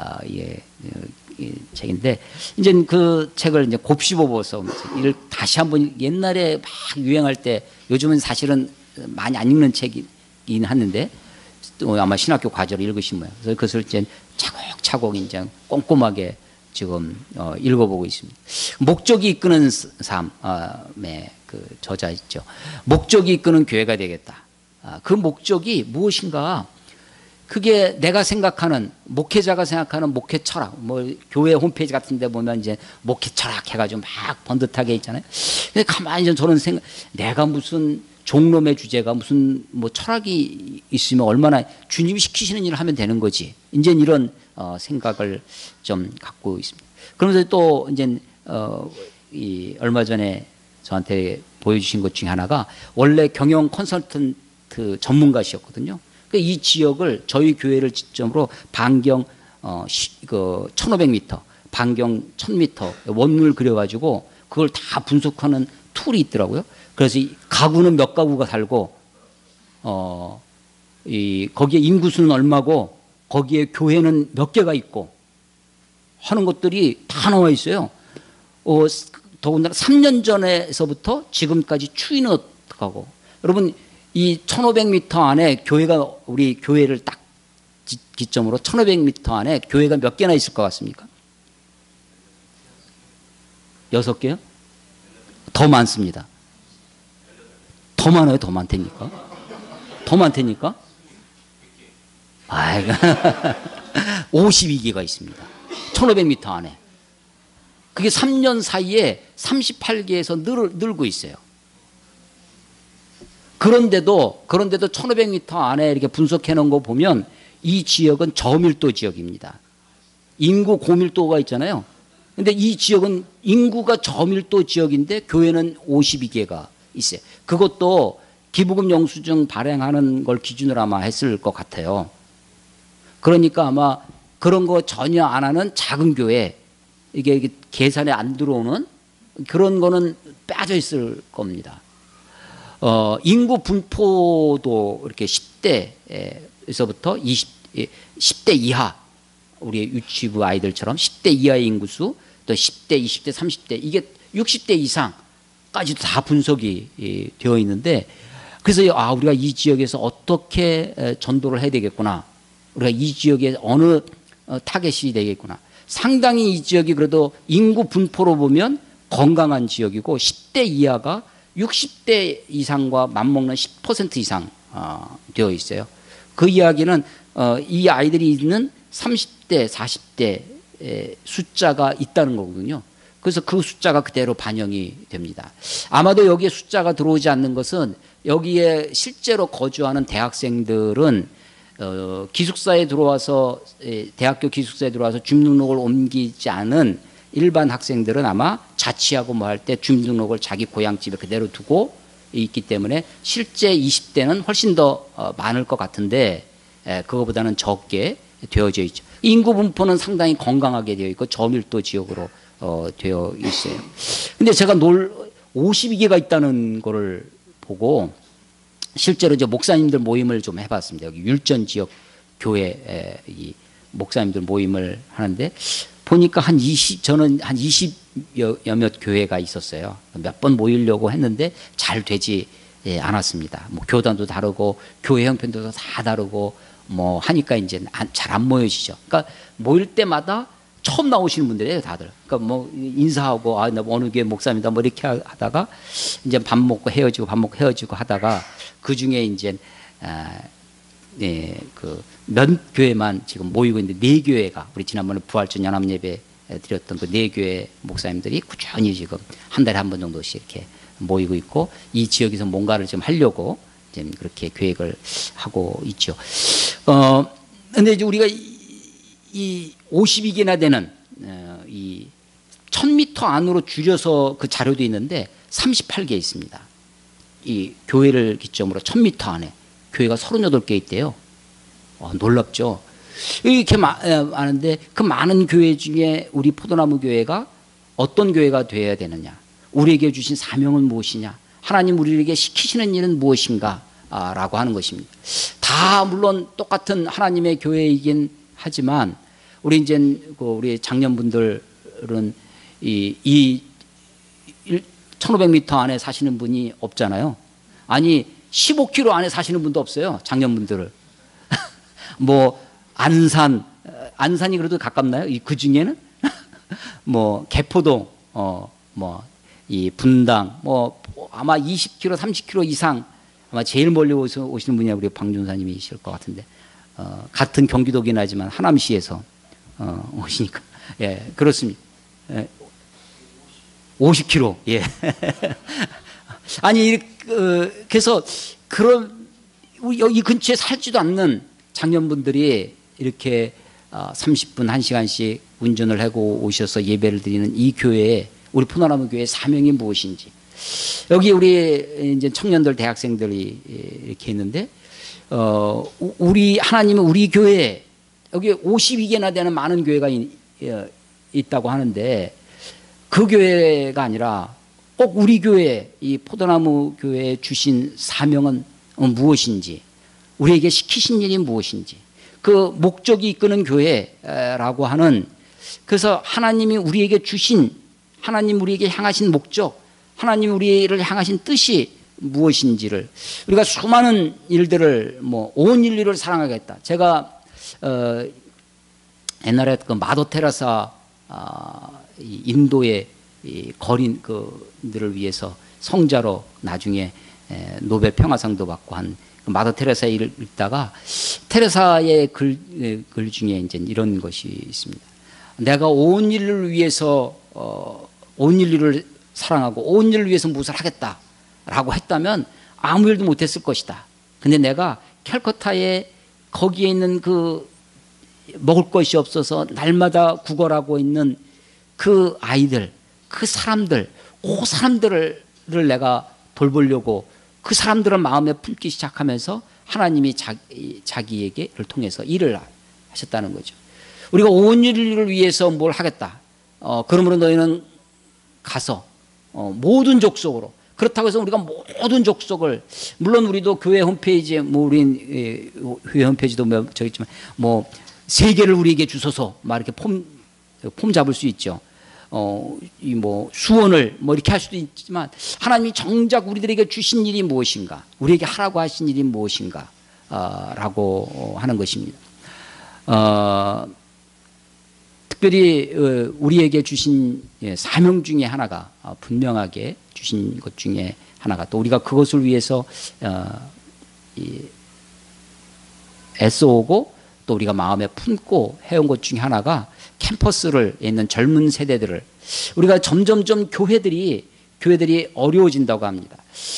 A: 책인데, 이제 그 책을 이제 곱씹어보서 이를 다시 한번, 옛날에 막 유행할 때, 요즘은 사실은 많이 안 읽는 책이긴 하는데 또 아마 신학교 과제로 읽으신 거예요. 그래서 그것을 이제 차곡차곡 이제 꼼꼼하게 지금 읽어보고 있습니다. 목적이 이끄는 삶의 그 저자 있죠. 목적이 이끄는 교회가 되겠다. 그 목적이 무엇인가? 그게 내가 생각하는, 목회자가 생각하는 목회 철학, 뭐 교회 홈페이지 같은 데 보면 이제 목회 철학 해가지고 막 번듯하게 있잖아요. 근데 가만히 좀 저는 내가 무슨 종놈의 주제가 무슨 뭐 철학이 있으면 얼마나 주님이 시키시는 일을 하면 되는 거지. 이제 이런 생각을 좀 갖고 있습니다. 그러면서 또 이제 얼마 전에 저한테 보여주신 것 중에 하나가, 원래 경영 컨설턴트 전문가시였거든요. 이 지역을, 저희 교회를 지점으로 반경 1500m, 반경 1000m 원을 그려가지고 그걸 다 분석하는 툴이 있더라고요. 그래서 가구는 몇 가구가 살고, 거기에 인구수는 얼마고, 거기에 교회는 몇 개가 있고 하는 것들이 다 나와 있어요. 더군다나 3년 전에서부터 지금까지 추이는 어떻게 하고, 여러분 이 1500m 안에 교회가, 우리 교회를 딱 기점으로 1500m 안에 교회가 몇 개나 있을 것 같습니까? 6개요? 더 많습니다. 더 많아요? 더 많다니까? 더 많다니까? 아이고. 52개가 있습니다. 1500m 안에. 그게 3년 사이에 38개에서 늘고 있어요. 그런데도 1500m 안에 이렇게 분석해 놓은 거 보면 이 지역은 저밀도 지역입니다. 인구 고밀도가 있잖아요. 근데 이 지역은 인구가 저밀도 지역인데 교회는 52개가 있어요. 그것도 기부금 영수증 발행하는 걸 기준으로 아마 했을 것 같아요. 그러니까 아마 그런 거 전혀 안 하는 작은 교회, 이게 계산에 안 들어오는 그런 거는 빠져 있을 겁니다. 인구 분포도 이렇게 10대에서부터 10대 이하, 우리 유치부 아이들처럼 10대 이하의 인구수, 또 10대, 20대, 30대, 이게 60대 이상까지도 다 분석이 되어 있는데, 그래서 우리가 이 지역에서 어떻게 전도를 해야 되겠구나, 우리가 이 지역에 어느 타겟이 되겠구나. 상당히 이 지역이 그래도 인구 분포로 보면 건강한 지역이고 10대 이하가 60대 이상과 맞먹는 10% 이상 되어 있어요. 그 이야기는 이 아이들이 있는 30대, 40대 숫자가 있다는 거거든요. 그래서 그 숫자가 그대로 반영이 됩니다. 아마도 여기에 숫자가 들어오지 않는 것은 여기에 실제로 거주하는 대학생들은 기숙사에 들어와서, 대학교 기숙사에 들어와서 주민등록을 옮기지 않은 일반 학생들은 아마 자취하고 뭐 할 때 주민등록을 자기 고향집에 그대로 두고 있기 때문에 실제 20대는 훨씬 더 많을 것 같은데, 그거보다는 적게 되어져 있죠. 인구 분포는 상당히 건강하게 되어 있고 저밀도 지역으로 되어 있어요. 근데 제가 52개가 있다는 거를 보고 실제로 이제 목사님들 모임을 좀 해봤습니다. 여기 율전 지역 교회 이 목사님들 모임을 하는데 보니까 저는 한 20여 몇 교회가 있었어요. 몇 번 모이려고 했는데 잘 되지 않았습니다. 뭐 교단도 다르고 교회 형편도 다 다르고 뭐 하니까 이제 잘 안 모여지죠. 그러니까 모일 때마다 처음 나오시는 분들이에요, 다들. 그러니까 뭐 인사하고 나 어느 교회 목사입니다 뭐 이렇게 하다가 이제 밥 먹고 헤어지고 하다가 그 중에 이제 그 몇 교회만 지금 모이고 있는데 4교회가 우리 지난번에 부활절 연합예배 드렸던 그 4교회 목사님들이 꾸준히 지금 한 달에 한 번 정도씩 이렇게 모이고 있고 이 지역에서 뭔가를 좀 하려고 지금 그렇게 계획을 하고 있죠. 근데 이제 우리가 이 52개나 되는 이 1000m 안으로 줄여서 그 자료도 있는데 38개 있습니다. 이 교회를 기점으로 1000m 안에 교회가 38개 있대요. 놀랍죠. 이렇게 많은데 그 많은 교회 중에 우리 포도나무 교회가 어떤 교회가 되어야 되느냐, 우리에게 주신 사명은 무엇이냐, 하나님 우리에게 시키시는 일은 무엇인가 라고 하는 것입니다. 다 물론 똑같은 하나님의 교회이긴 하지만 우리 이제 우리 장년분들은 이 1500m 안에 사시는 분이 없잖아요. 아니 15km 안에 사시는 분도 없어요, 장년분들을. 뭐 안산이 그래도 가깝나요? 그 중에는 뭐 개포동, 뭐 이 분당, 뭐 아마 20km, 30km 이상 아마 제일 멀리 오시는 분이 우리 방준사님이실 것 같은데, 같은 경기도긴 하지만 하남시에서 오시니까 그렇습니다. 50km. 예. 아니 그래서 그런 이 근처에 살지도 않는 장년분들이 이렇게 30분, 1시간씩 운전을 하고 오셔서 예배를 드리는 이 교회에, 우리 포도나무 교회의 사명이 무엇인지, 여기 우리 이제 청년들, 대학생들이 이렇게 있는데, 우리 하나님은 우리 교회에 여기 52개나 되는 많은 교회가 있다고 하는데 그 교회가 아니라 꼭 우리 교회, 이 포도나무 교회에 주신 사명은 무엇인지, 우리에게 시키신 일이 무엇인지, 그 목적이 이끄는 교회라고 하는, 그래서 하나님이 우리에게 주신, 하나님 우리에게 향하신 목적, 하나님 우리를 향하신 뜻이 무엇인지를, 우리가 수많은 일들을 뭐 온 인류를 사랑하겠다. 제가 옛날에 그 마더 테레사 인도의 이 거린 그들을 위해서 성자로 나중에 노벨 평화상도 받고 한 마더 테레사의 일을 읽다가 테레사의 글 중에 이제 이런 것이 있습니다. 내가 온 인류를 위해서 온 인류를 사랑하고 온 인류를 위해서 무엇을 하겠다라고 했다면 아무 일도 못했을 것이다. 근데 내가 캘커타에 거기에 있는 그 먹을 것이 없어서 날마다 구걸하고 있는 그 아이들, 그 사람들을 내가 돌보려고 그 사람들을 마음에 품기 시작하면서 하나님이 자기에게를 통해서 일을 하셨다는 거죠. 우리가 온 인류를 위해서 뭘 하겠다. 그러므로 너희는 가서 모든 족속으로, 그렇다고 해서 우리가 모든 족속을, 물론 우리도 교회 홈페이지에 우리 교회 홈페이지도 저기 있지만 세계를 우리에게 주소서 막 이렇게 폼 잡을 수 있죠. 수원을 이렇게 할 수도 있지만 하나님이 정작 우리들에게 주신 일이 무엇인가, 우리에게 하라고 하신 일이 무엇인가 라고 하는 것입니다. 특별히 우리에게 주신 사명 중에 하나가, 분명하게 주신 것 중에 하나가, 또 우리가 그것을 위해서 애써오고 또 우리가 마음에 품고 해온 것 중에 하나가 캠퍼스를 있는 젊은 세대들을, 우리가 점점점 교회들이 어려워진다고 합니다.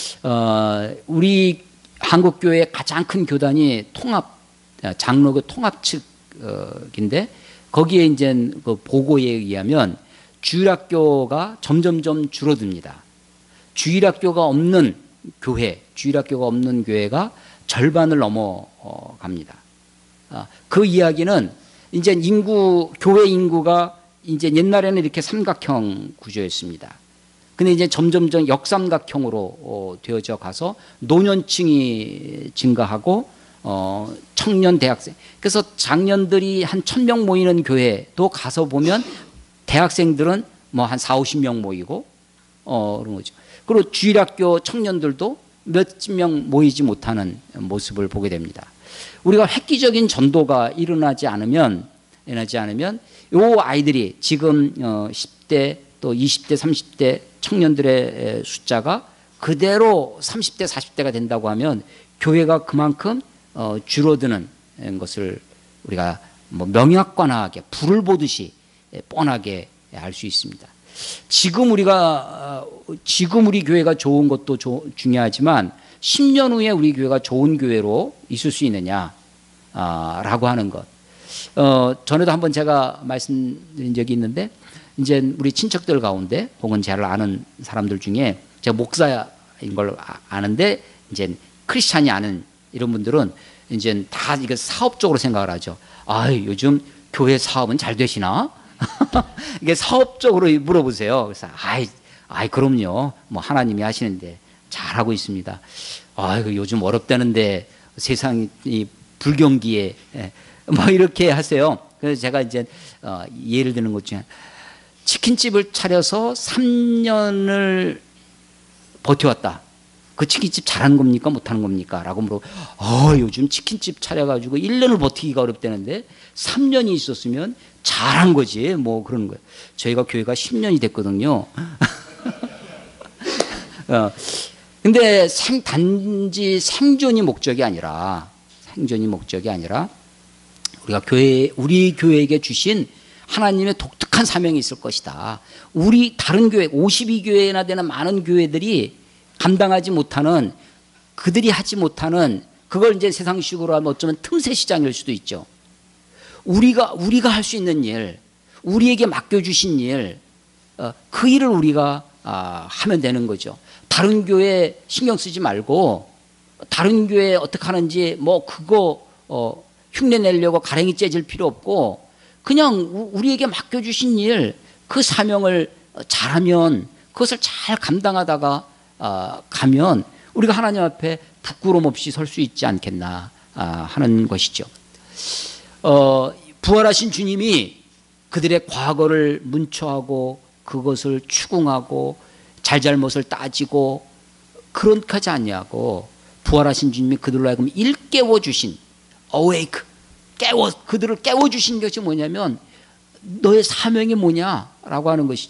A: 우리 한국교회의 가장 큰 교단이 장로교 통합 측인데 거기에 이제 그 보고에 의하면 주일학교가 점점점 줄어듭니다. 주일학교가 없는 교회가 절반을 넘어갑니다. 그 이야기는 이제 교회 인구가 이제 옛날에는 이렇게 삼각형 구조였습니다. 근데 이제 점점점 역삼각형으로 되어져 가서 노년층이 증가하고 청년 대학생, 그래서 장년들이 한 1000명 모이는 교회도 가서 보면 대학생들은 한 40-50명 모이고 그런 거죠. 그리고 주일학교 청년들도 몇십 명 모이지 못하는 모습을 보게 됩니다. 우리가 획기적인 전도가 일어나지 않으면 이 아이들이 지금 10대 또 20대 30대 청년들의 숫자가 그대로 30대 40대가 된다고 하면 교회가 그만큼 줄어드는 것을 우리가 명약관하게 불을 보듯이 뻔하게 알 수 있습니다. 지금 우리 교회가 좋은 것도 중요하지만 10년 후에 우리 교회가 좋은 교회로 있을 수 있느냐 라고 하는 것. 전에도 한번 제가 말씀드린 적이 있는데, 이제 우리 친척들 가운데 혹은 저를 아는 사람들 중에 제가 목사인 걸 아는데 이제 크리스찬이 아는 이런 분들은 이제 다 이거 사업적으로 생각을 하죠. 요즘 교회 사업은 잘 되시나? 이게 사업적으로 물어보세요. 그래서 그럼요. 하나님이 하시는데 잘하고 있습니다. 요즘 어렵다는데 세상이 불경기에 이렇게 하세요. 그래서 제가 이제 예를 드는 것 중에 치킨집을 차려서 3년을 버텨왔다. 그 치킨집 잘하는 겁니까? 못하는 겁니까? 라고 물어. 요즘 치킨집 차려가지고 1년을 버티기가 어렵다는데 3년이 있었으면 잘한 거지. 그러는 거예요. 저희가 교회가 10년이 됐거든요. 근데 단지 생존이 목적이 아니라 우리 교회에게 주신 하나님의 독특한 사명이 있을 것이다. 다른 교회 52교회나 되는 많은 교회들이 감당하지 못하는, 그들이 하지 못하는, 그걸 이제 세상식으로 하면 어쩌면 틈새 시장일 수도 있죠. 우리가 할 수 있는 일, 우리에게 맡겨주신 일, 그 일을 우리가 하면 되는 거죠. 다른 교회 신경 쓰지 말고, 다른 교회 어떻게 하는지 그거 흉내 내려고 가랭이 째질 필요 없고, 그냥 우리에게 맡겨주신 일, 그 사명을 잘하면, 그것을 잘 감당하다가 가면 우리가 하나님 앞에 부끄러움 없이 설 수 있지 않겠나 하는 것이죠. 부활하신 주님이 그들의 과거를 문초하고 그것을 추궁하고 잘잘못을 따지고 그렇게 하지 않냐고, 부활하신 주님이 그들로 하여금 일깨워 주신, awake, 그들을 깨워 주신 것이 뭐냐면 너의 사명이 뭐냐라고 하는 것이죠.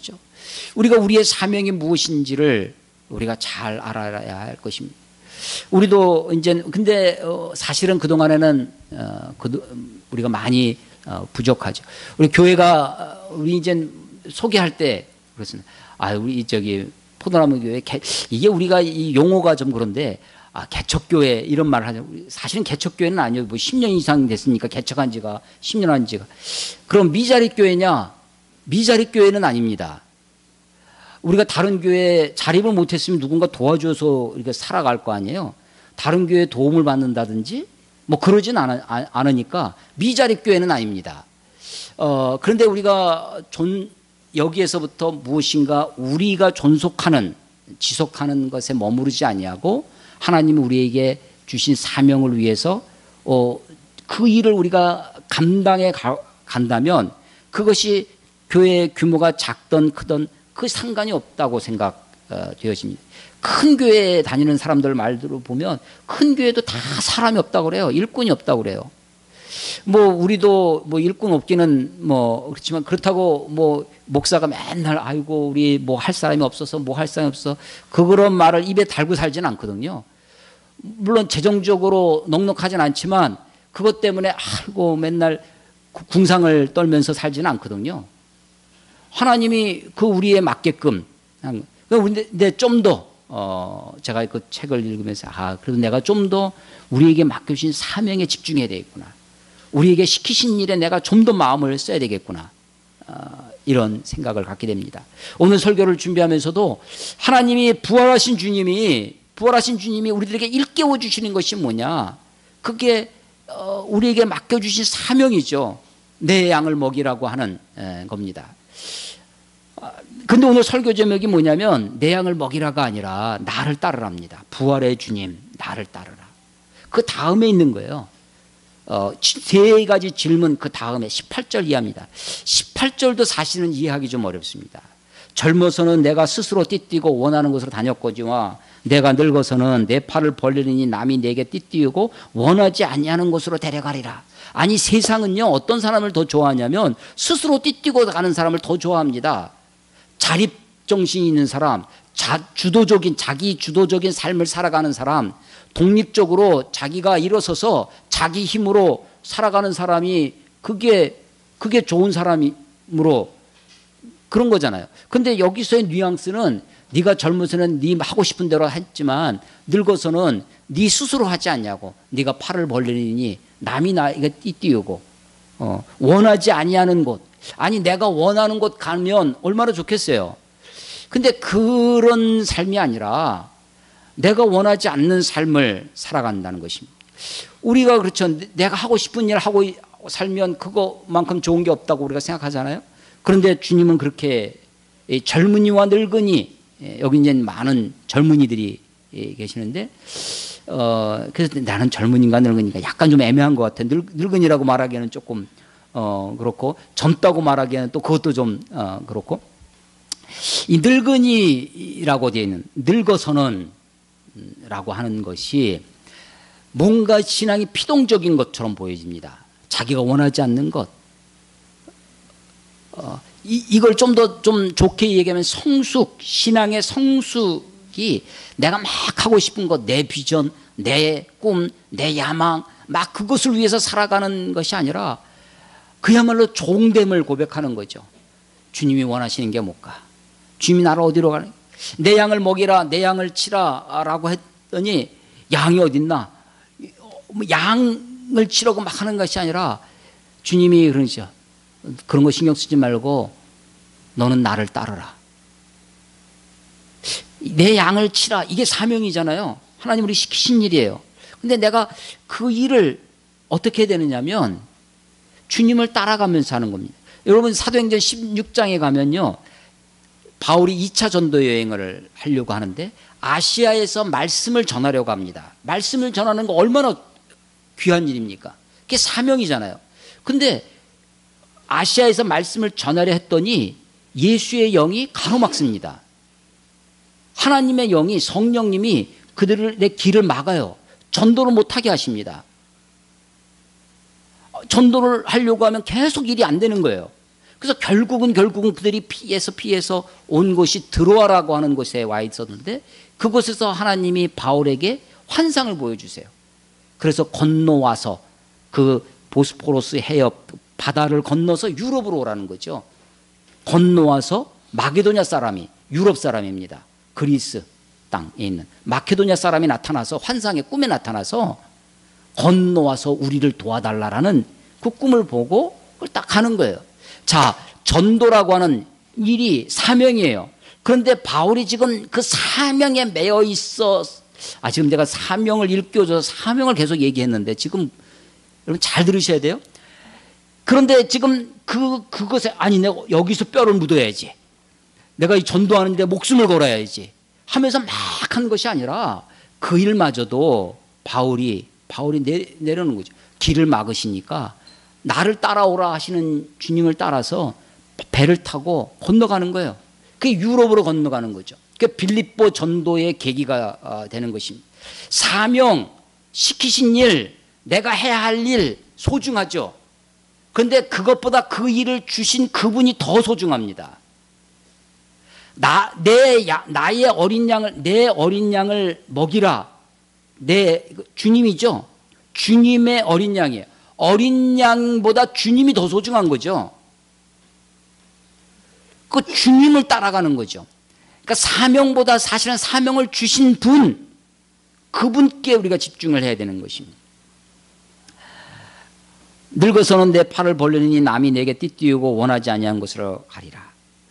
A: 우리가 우리의 사명이 무엇인지를 우리가 잘 알아야 할 것입니다. 우리도 이제 근데 사실은 그 동안에는 우리가 많이 부족하죠. 우리 교회가 우리 이제 소개할 때 그렇습니다. 우리 저기 포도나무 교회 이게 우리가 이 용어가 좀 그런데 개척교회 이런 말을 하죠. 사실은 개척교회는 아니에요. 뭐 10년 이상 됐으니까 개척한 지가 10년 한 지가. 그럼 미자립 교회냐? 미자립 교회는 아닙니다. 우리가 다른 교회에 자립을 못했으면 누군가 도와줘서 이렇게 살아갈 거 아니에요. 다른 교회에 도움을 받는다든지 뭐 그러진 않으니까 미자립 교회는 아닙니다. 그런데 우리가 여기에서부터 무엇인가 우리가 존속하는 지속하는 것에 머무르지 아니하고 하나님이 우리에게 주신 사명을 위해서 그 일을 우리가 감당해 간다면 그것이 교회의 규모가 작든 크든 그 상관이 없다고 생각되어집니다. 큰 교회에 다니는 사람들 말대로 보면 큰 교회도 다 사람이 없다고 그래요. 일꾼이 없다고 그래요. 뭐 우리도 뭐 일꾼 없기는 뭐 그렇지만 그렇다고 뭐 목사가 맨날 아이고 우리 뭐 할 사람이 없어서 뭐 할 사람이 없어 그런 말을 입에 달고 살지는 않거든요. 물론 재정적으로 넉넉하진 않지만 그것 때문에 아이고 맨날 궁상을 떨면서 살지는 않거든요. 하나님이 그 우리에 맞게끔 근데 좀 더 제가 그 책을 읽으면서 그래도 내가 좀 더 우리에게 맡겨주신 사명에 집중해야 되겠구나. 우리에게 시키신 일에 내가 좀 더 마음을 써야 되겠구나. 이런 생각을 갖게 됩니다. 오늘 설교를 준비하면서도 하나님이 부활하신 주님이 우리들에게 일깨워 주시는 것이 뭐냐? 그게 우리에게 맡겨주신 사명이죠. 내 양을 먹이라고 하는 겁니다. 근데 오늘 설교 제목이 뭐냐면 내 양을 먹이라가 아니라 나를 따르랍니다. 부활의 주님 나를 따르라. 그 다음에 있는 거예요. 세 가지 질문 그 다음에 18절 이해합니다. 18절도 사실은 이해하기 좀 어렵습니다. 젊어서는 내가 스스로 띠뛰고 원하는 곳으로 다녔거지와 내가 늙어서는 내 팔을 벌리니 남이 내게 띠뛰고 원하지 아니하는 곳으로 데려가리라. 아니 세상은요 어떤 사람을 더 좋아하냐면 스스로 띠뛰고 가는 사람을 더 좋아합니다. 자립정신이 있는 사람, 자기 주도적인 삶을 살아가는 사람, 독립적으로 자기가 일어서서 자기 힘으로 살아가는 사람이 그게 좋은 사람이므로 그런 거잖아요. 근데 여기서의 뉘앙스는 네가 젊어서는 네 하고 싶은 대로 했지만 늙어서는 네 스스로 하지 않냐고. 네가 팔을 벌리니 남이 나에게 띠띠우고 원하지 아니하는 곳. 아니 내가 원하는 곳 가면 얼마나 좋겠어요. 근데 그런 삶이 아니라 내가 원하지 않는 삶을 살아간다는 것입니다. 우리가 그렇죠. 내가 하고 싶은 일 하고 살면 그거만큼 좋은 게 없다고 우리가 생각하잖아요. 그런데 주님은 그렇게 젊은이와 늙은이 여기 이제 많은 젊은이들이 계시는데 그래서 나는 젊은이인가 늙은이인가 약간 좀 애매한 것 같아요. 늙은이라고 말하기에는 조금 그렇고 젊다고 말하기에는 또 그것도 좀 그렇고 이 늙은이라고 되어 있는 늙어서는 라고 하는 것이 뭔가 신앙이 피동적인 것처럼 보여집니다. 자기가 원하지 않는 것 이걸 좀 더 좀 좋게 얘기하면 성숙 신앙의 성숙이 내가 막 하고 싶은 것 내 비전 내 꿈 내 야망 막 그것을 위해서 살아가는 것이 아니라 그야말로 종됨을 고백하는 거죠. 주님이 원하시는 게 뭘까? 주님이 나를 어디로 가는? 내 양을 먹이라, 내 양을 치라라고 했더니 양이 어딨나? 양을 치라고 막 하는 것이 아니라 주님이 그러시죠. 그런 거 신경 쓰지 말고 너는 나를 따르라. 내 양을 치라. 이게 사명이잖아요. 하나님 우리 시키신 일이에요. 근데 내가 그 일을 어떻게 해야 되느냐면 주님을 따라가면서 하는 겁니다. 여러분 사도행전 16장에 가면요. 바울이 2차 전도 여행을 하려고 하는데 아시아에서 말씀을 전하려고 합니다. 말씀을 전하는 거 얼마나 귀한 일입니까? 그게 사명이잖아요. 근데 아시아에서 말씀을 전하려 했더니 예수의 영이 가로막습니다. 하나님의 영이 성령님이 그들의 길을 막아요. 전도를 못하게 하십니다. 전도를 하려고 하면 계속 일이 안 되는 거예요. 그래서 결국은 그들이 피해서 온 곳이 드로아라고 하는 곳에 와 있었는데 그곳에서 하나님이 바울에게 환상을 보여주세요. 그래서 건너와서 그 보스포러스 해협 바다를 건너서 유럽으로 오라는 거죠. 건너와서 마게도냐 사람이, 유럽 사람입니다. 그리스 땅에 있는 마케도냐 사람이 나타나서, 환상의 꿈에 나타나서 건너와서 우리를 도와달라라는 그 꿈을 보고 그걸 딱 하는 거예요. 자, 전도라고 하는 일이 사명이에요. 그런데 바울이 지금 그 사명에 매여 있어. 지금 제가 사명을 일깨워줘서 사명을 계속 얘기했는데 지금 여러분 잘 들으셔야 돼요. 그런데 지금 그것에 내가 여기서 뼈를 묻어야지, 내가 이 전도하는데 목숨을 걸어야지 하면서 막 하는 것이 아니라 그 일마저도 바울이 내려놓는 거죠. 길을 막으시니까 나를 따라오라 하시는 주님을 따라서 배를 타고 건너가는 거예요. 그게 유럽으로 건너가는 거죠. 그게 빌립보 전도의 계기가 되는 것입니다. 사명, 시키신 일, 내가 해야 할 일 소중하죠. 그런데 그것보다 그 일을 주신 그분이 더 소중합니다. 나의 내 어린 양을 먹이라. 주님이죠. 주님의 어린 양이에요. 어린 양보다 주님이 더 소중한 거죠. 그 주님을 따라가는 거죠. 그러니까 사명보다 사실은 사명을 주신 분, 그분께 우리가 집중을 해야 되는 것입니다. 늙어서는 내 팔을 벌리니 남이 내게 띠띠우고 원하지 아니한 곳으로 가리라.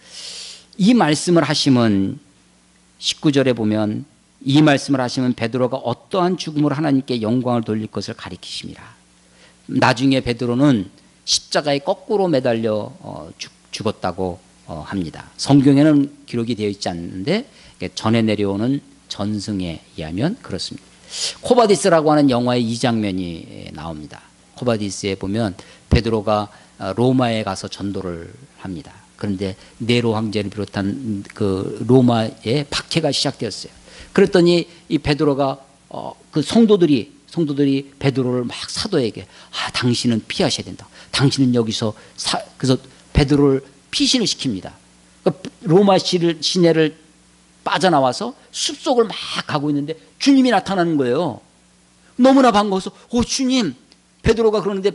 A: 이 말씀을 하시면 19절에 보면 이 말씀을 하시면 베드로가 어떠한 죽음으로 하나님께 영광을 돌릴 것을 가리키심이라. 나중에 베드로는 십자가에 거꾸로 매달려 죽었다고 합니다. 성경에는 기록이 되어 있지 않는데 전에 내려오는 전승에 의하면 그렇습니다. 코바디스라고 하는 영화의 이 장면이 나옵니다. 코바디스에 보면 베드로가 로마에 가서 전도를 합니다. 그런데 네로 황제를 비롯한 그 로마의 박해가 시작되었어요. 그랬더니 이 베드로가 그 성도들이 베드로를 막 사도에게 당신은 피하셔야 된다. 당신은 여기서 그래서 베드로를 피신을 시킵니다. 로마 시내를 빠져나와서 숲속을 막 가고 있는데 주님이 나타나는 거예요. 너무나 반가워서 주님. 베드로가 그러는데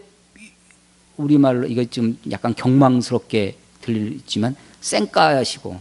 A: 우리말로 이거 좀 약간 경망스럽게 들리지만 쌩까하시고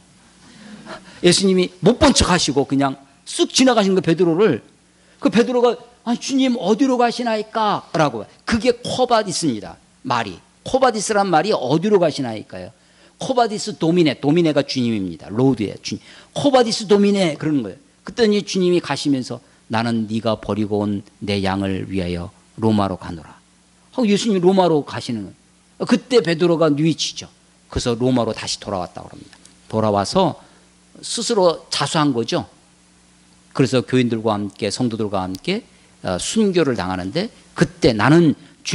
A: 예수님이 못 본 척 하시고 그냥 쓱 지나가신 거 베드로를. 그 베드로가 주님 어디로 가시나이까? 라고. 그게 코바디스입니다. 말이. 코바디스란 말이 어디로 가시나이까요? 코바디스 도미네가 주님입니다. 로드의 주님. 코바디스 도미네 그러는 거예요. 그랬더니 주님이 가시면서 나는 네가 버리고 온 내 양을 위하여 로마로 가노라. 하고 예수님이 로마로 가시는 거예요. 그때 베드로가 뉘치죠. 그래서 로마로 다시 돌아왔다고 합니다. 돌아와서 스스로 자수한 거죠. 그래서 교인들과 함께 성도들과 함께 순교를 당하는데 그때 나는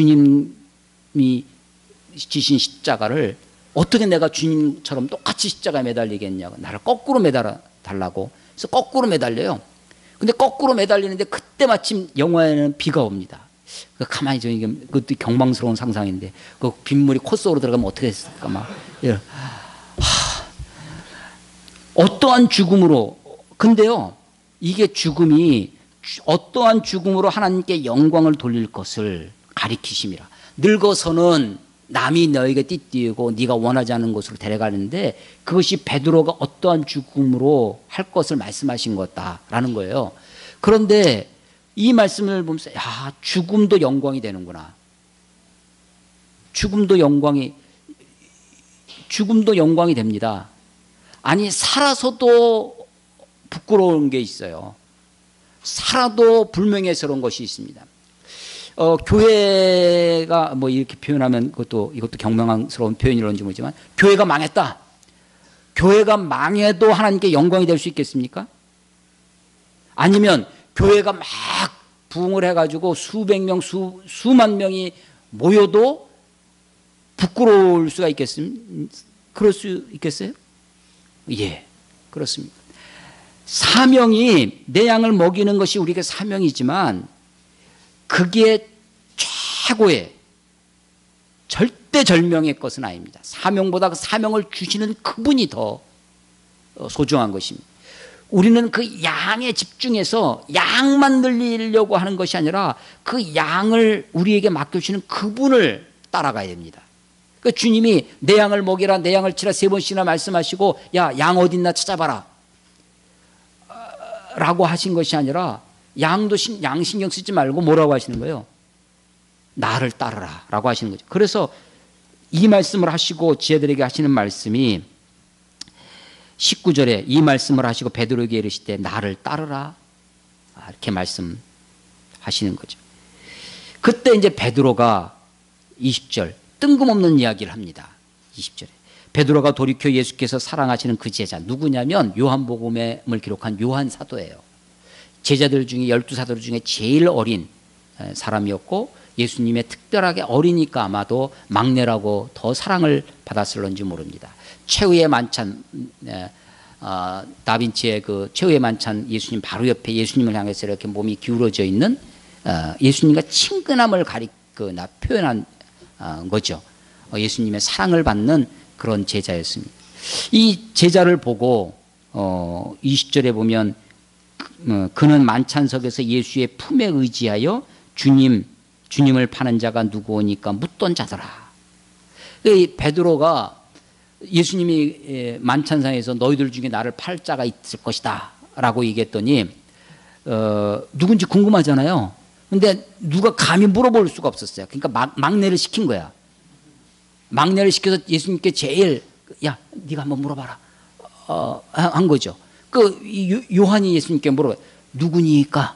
A: 주님이 지신 십자가를 어떻게 내가 주님처럼 똑같이 십자가에 매달리겠냐고. 나를 거꾸로 매달아 달라고. 그래서 거꾸로 매달려요. 근데 거꾸로 매달리는데 그때 마침 영화에는 비가 옵니다. 가만히 좀 이게 그것도 경망스러운 상상인데 그 빗물이 콧 속으로 들어가면 어떻게 했을까 막. 어떠한 죽음으로. 근데요, 이게 죽음이 어떠한 죽음으로 하나님께 영광을 돌릴 것을 가리키심이라. 늙어서는 남이 너에게 띠띠우고 네가 원하지 않는 곳으로 데려가는데 그것이 베드로가 어떠한 죽음으로 할 것을 말씀하신 거다라는 거예요. 그런데 이 말씀을 보면서 죽음도 영광이 되는구나. 죽음도 영광이 됩니다. 아니 살아서도 부끄러운 게 있어요. 살아도 불명예스러운 것이 있습니다. 교회가 뭐 이렇게 표현하면 이것도 경망스러운 표현이런지 모르지만 교회가 망했다. 교회가 망해도 하나님께 영광이 될 수 있겠습니까? 아니면 교회가 막 부흥을 해가지고 수백 명, 수만 명이 모여도 부끄러울 수가 있겠습니까? 그럴 수 있겠어요? 예, 그렇습니다. 사명이 내 양을 먹이는 것이 우리에게 사명이지만 그게 절대절명의 것은 아닙니다. 사명보다 그 사명을 주시는 그분이 더 소중한 것입니다. 우리는 그 양에 집중해서 양만 늘리려고 하는 것이 아니라 그 양을 우리에게 맡겨주시는 그분을 따라가야 됩니다. 그 주님이 내 양을 먹이라, 내 양을 치라 3번씩이나 말씀하시고, 야, 양 어딨나 찾아봐라 라고 하신 것이 아니라, 양 신경 쓰지 말고 뭐라고 하시는 거예요? 나를 따르라 라고 하시는 거죠. 그래서 이 말씀을 하시고 지혜들에게 하시는 말씀이 19절에 이 말씀을 하시고 베드로에게 이르시되 나를 따르라, 이렇게 말씀하시는 거죠. 그때 이제 베드로가 20절 뜬금없는 이야기를 합니다. 20절에 베드로가 돌이켜 예수께서 사랑하시는 그 제자, 누구냐면 요한복음을 기록한 요한 사도예요. 제자들 중에 12사도 중에 제일 어린 사람이었고, 예수님의 특별하게 어리니까 아마도 막내라고 더 사랑을 받았을런지 모릅니다. 최후의 만찬, 다빈치의 그 최후의 만찬, 예수님 바로 옆에 예수님을 향해서 이렇게 몸이 기울어져 있는 예수님과 친근함을 표현한 거죠. 예수님의 사랑을 받는 그런 제자였습니다. 이 제자를 보고 20절에 보면 그는 만찬석에서 예수의 품에 의지하여 주님을 파는 자가 누구오니까 묻던 자더라. 베드로가 예수님이 만찬상에서 너희들 중에 나를 팔 자가 있을 것이다 라고 얘기했더니 누군지 궁금하잖아요. 근데 누가 감히 물어볼 수가 없었어요. 그러니까 막내를 시킨 거야. 막내를 시켜서 예수님께 제일, 야, 네가 한번 물어봐라 한 거죠. 요한이 예수님께 물어봐요. 누구니까?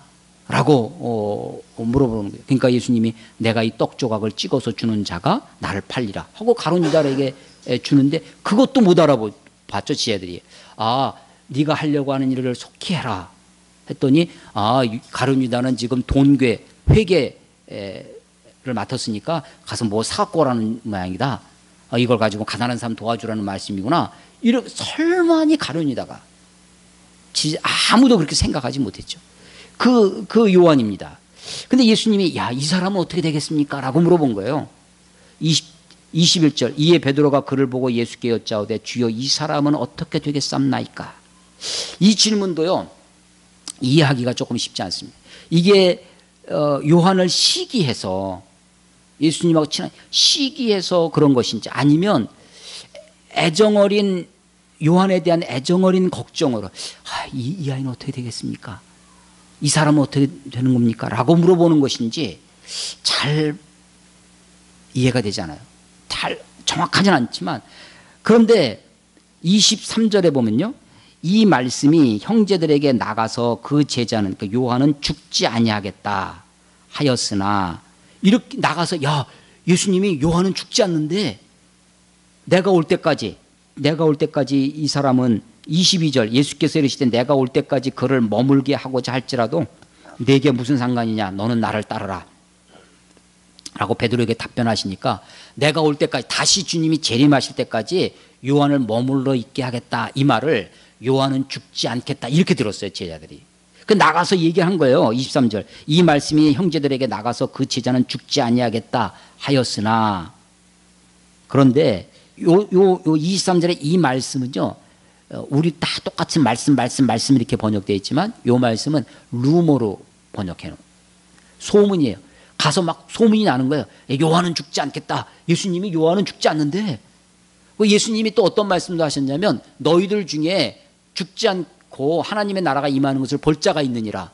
A: 라고 물어보는 거예요. 그러니까 예수님이 내가 이 떡 조각을 찍어서 주는 자가 나를 팔리라 하고 가룟 유다에게 주는데, 그것도 못 알아봤죠, 지혜들이. 네가 하려고 하는 일을 속히 해라 했더니, 가룟 유다는 지금 돈괴 회계를 맡았으니까 가서 뭐 사갖고 오라는 모양이다. 이걸 가지고 가난한 사람 도와주라는 말씀이구나. 이렇게 설마니 가룟 유다가 아무도 그렇게 생각하지 못했죠. 그 요한입니다. 근데 예수님이 이 사람은 어떻게 되겠습니까? 라고 물어본 거예요. 21절 이에 베드로가 그를 보고 예수께 여짜오되 주여 이 사람은 어떻게 되겠삼나이까? 이 질문도요, 이해하기가 조금 쉽지 않습니다. 이게 요한을 시기해서, 예수님하고 친한 시기해서 그런 것인지, 아니면 애정어린 요한에 대한 애정어린 걱정으로 이 아이는 어떻게 되겠습니까? 이 사람은 어떻게 되는 겁니까? 라고 물어보는 것인지 잘 이해가 되지 않아요. 잘 정확하지는 않지만, 그런데 23절에 보면요, 이 말씀이 형제들에게 나가서 그 제자는, 그러니까 요한은 죽지 아니하겠다 하였으나, 이렇게 나가서 예수님이 요한은 죽지 않는데 내가 올 때까지 이 사람은, 22절 예수께서 이르시되 내가 올 때까지 그를 머물게 하고자 할지라도 내게 무슨 상관이냐, 너는 나를 따르라 라고 베드로에게 답변하시니까, 내가 올 때까지, 다시 주님이 재림하실 때까지 요한을 머물러 있게 하겠다, 이 말을 요한은 죽지 않겠다 이렇게 들었어요, 제자들이. 나가서 얘기한 거예요. 23절 이 말씀이 형제들에게 나가서 그 제자는 죽지 아니하겠다 하였으나, 그런데 요 23절에 이 말씀은요, 우리 다 똑같은 말씀 이렇게 번역되어 있지만, 요 말씀은 루머로 번역해 놓은 소문이에요. 가서 막 소문이 나는 거예요. 요한은 죽지 않겠다. 예수님이 요한은 죽지 않는데, 예수님이 또 어떤 말씀도 하셨냐면, 너희들 중에 죽지 않고 하나님의 나라가 임하는 것을 볼 자가 있느니라.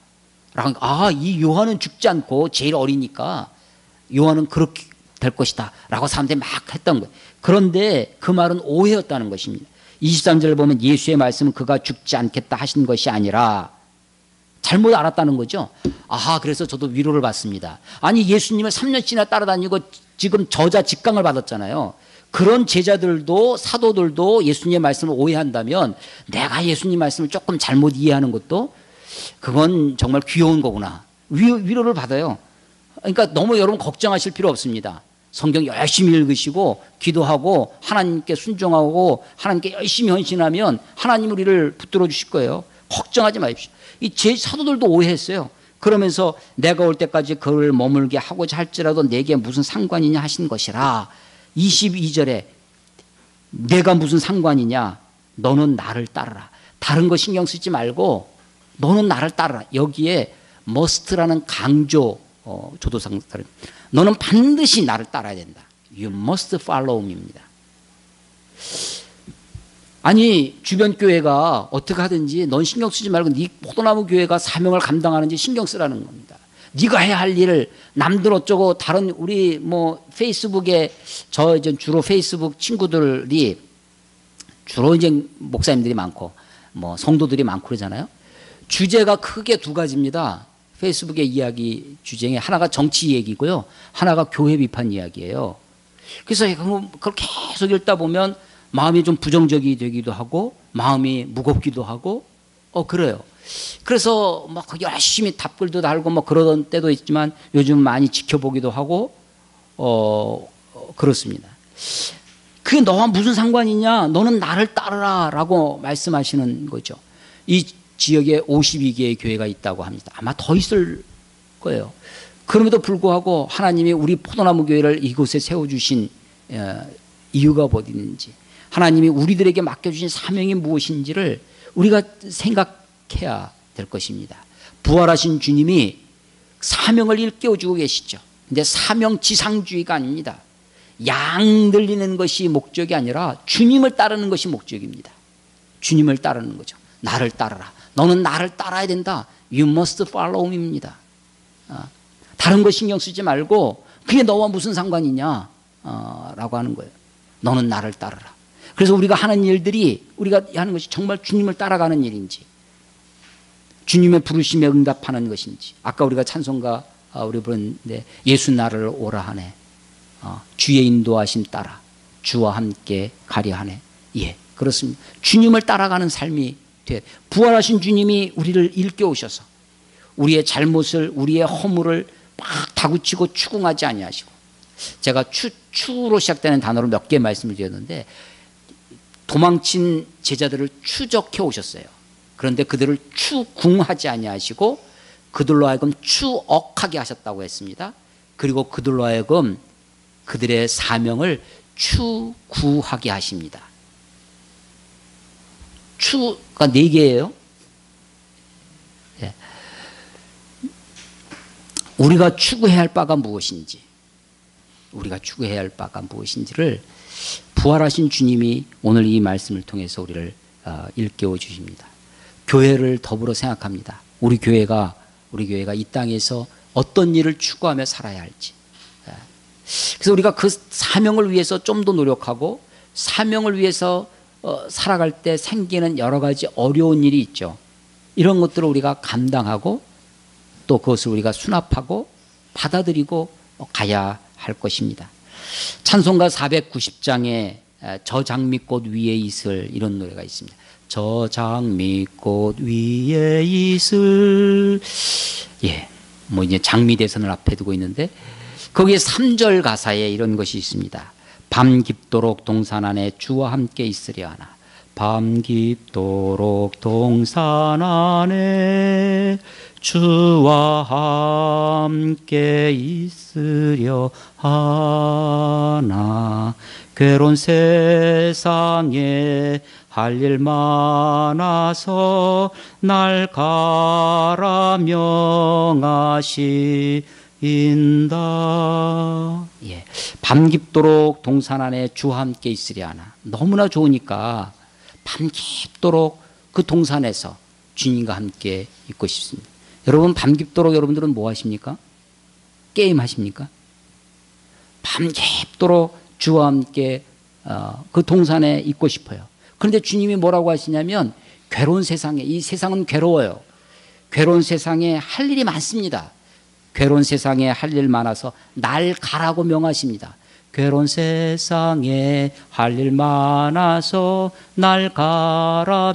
A: 이 요한은 죽지 않고 제일 어리니까 요한은 그렇게 될 것이다 라고 사람들이 막 했던 거예요. 그런데 그 말은 오해였다는 것입니다. 23절을 보면 예수의 말씀은 그가 죽지 않겠다 하신 것이 아니라 잘못 알았다는 거죠. 그래서 저도 위로를 받습니다. 아니, 예수님을 3년씩이나 따라다니고 지금 저자 직강을 받았잖아요. 그런 제자들도, 사도들도 예수님의 말씀을 오해한다면, 내가 예수님 말씀을 조금 잘못 이해하는 것도 그건 정말 귀여운 거구나, 위로를 받아요. 그러니까 너무 여러분 걱정하실 필요 없습니다. 성경 열심히 읽으시고 기도하고 하나님께 순종하고 하나님께 열심히 헌신하면 하나님 우리를 붙들어 주실 거예요. 걱정하지 마십시오. 이 제 사도들도 오해했어요. 그러면서 내가 올 때까지 그를 머물게 하고자 할지라도 내게 무슨 상관이냐 하신 것이라. 22절에 내가 무슨 상관이냐? 너는 나를 따르라. 다른 거 신경 쓰지 말고 너는 나를 따르라. 여기에 must라는 강조 조도상들, 너는 반드시 나를 따라야 된다. You must follow me입니다. 아니 주변 교회가 어떻게 하든지 넌 신경 쓰지 말고 네 포도나무 교회가 사명을 감당하는지 신경 쓰라는 겁니다. 네가 해야 할 일을 남들 어쩌고 다른 우리 뭐 페이스북에 저 이제 주로 페이스북 친구들이 주로 이제 목사님들이 많고 뭐 성도들이 많고 그러잖아요. 주제가 크게 두 가지입니다. 페이스북의 이야기 주제에 하나가 정치 얘기고요. 하나가 교회 비판 이야기예요. 그래서 그걸 계속 읽다 보면 마음이 좀 부정적이 되기도 하고 마음이 무겁기도 하고 그래요. 그래서 막 열심히 답글도 달고 뭐 그러던 때도 있지만 요즘 많이 지켜보기도 하고 그렇습니다. 그게 너와 무슨 상관이냐? 너는 나를 따르라 라고 말씀하시는 거죠. 이 지역에 52개의 교회가 있다고 합니다. 아마 더 있을 거예요. 그럼에도 불구하고 하나님이 우리 포도나무 교회를 이곳에 세워주신 이유가 어디 있는지, 하나님이 우리들에게 맡겨주신 사명이 무엇인지를 우리가 생각해야 될 것입니다. 부활하신 주님이 사명을 일깨워주고 계시죠. 근데 사명지상주의가 아닙니다. 양 들리는 것이 목적이 아니라 주님을 따르는 것이 목적입니다. 주님을 따르는 거죠. 나를 따르라. 너는 나를 따라야 된다. You must follow me입니다. 다른 거 신경 쓰지 말고 그게 너와 무슨 상관이냐 라고 하는 거예요. 너는 나를 따르라. 그래서 우리가 하는 일들이 우리가 하는 것이 정말 주님을 따라가는 일인지, 주님의 부르심에 응답하는 것인지. 아까 우리가 찬송가 우리 부르는데 예수 나를 오라 하네, 주의 인도하심 따라 주와 함께 가려 하네. 예, 그렇습니다. 주님을 따라가는 삶이 돼. 부활하신 주님이 우리를 일깨우셔서 우리의 잘못을, 우리의 허물을 막 다구치고 추궁하지 아니하시고, 제가 추로 시작되는 단어로 몇 개 말씀을 드렸는데 도망친 제자들을 추적해 오셨어요. 그런데 그들을 추궁하지 아니하시고 그들로 하여금 추억하게 하셨다고 했습니다. 그리고 그들로 하여금 그들의 사명을 추구하게 하십니다. 추가 4개예요. 네. 우리가 추구해야 할 바가 무엇인지, 우리가 추구해야 할 바가 무엇인지를 부활하신 주님이 오늘 이 말씀을 통해서 우리를 일깨워 주십니다. 교회를 더불어 생각합니다. 우리 교회가 이 땅에서 어떤 일을 추구하며 살아야 할지. 그래서 우리가 그 사명을 위해서 좀 더 노력하고 사명을 위해서 살아갈 때 생기는 여러 가지 어려운 일이 있죠. 이런 것들을 우리가 감당하고 또 그것을 우리가 수납하고 받아들이고 가야 할 것입니다. 찬송가 490장에 저 장미꽃 위에 있을, 이런 노래가 있습니다. 저 장미꽃 위에 있을, 예, 뭐 이제 장미 대선을 앞에 두고 있는데 거기에 3절 가사에 이런 것이 있습니다. 밤 깊도록 동산 안에 주와 함께 있으려 하나. 밤 깊도록 동산 안에 주와 함께 있으려 하나. 괴로운 세상에 할 일 많아서 날 가라 명하시인다. 예, 밤 깊도록 동산 안에 주와 함께 있으려 하나. 너무나 좋으니까 밤 깊도록 그 동산에서 주님과 함께 있고 싶습니다. 여러분, 밤 깊도록 여러분들은 뭐 하십니까? 게임 하십니까? 밤 깊도록 주와 함께 그 동산에 있고 싶어요. 그런데 주님이 뭐라고 하시냐면, 괴로운 세상에, 이 세상은 괴로워요. 괴로운 세상에 할 일이 많습니다. 괴로운 세상에 할 일 많아서 날 가라고 명하십니다. 괴로운 세상에 할 일 많아서 날 가라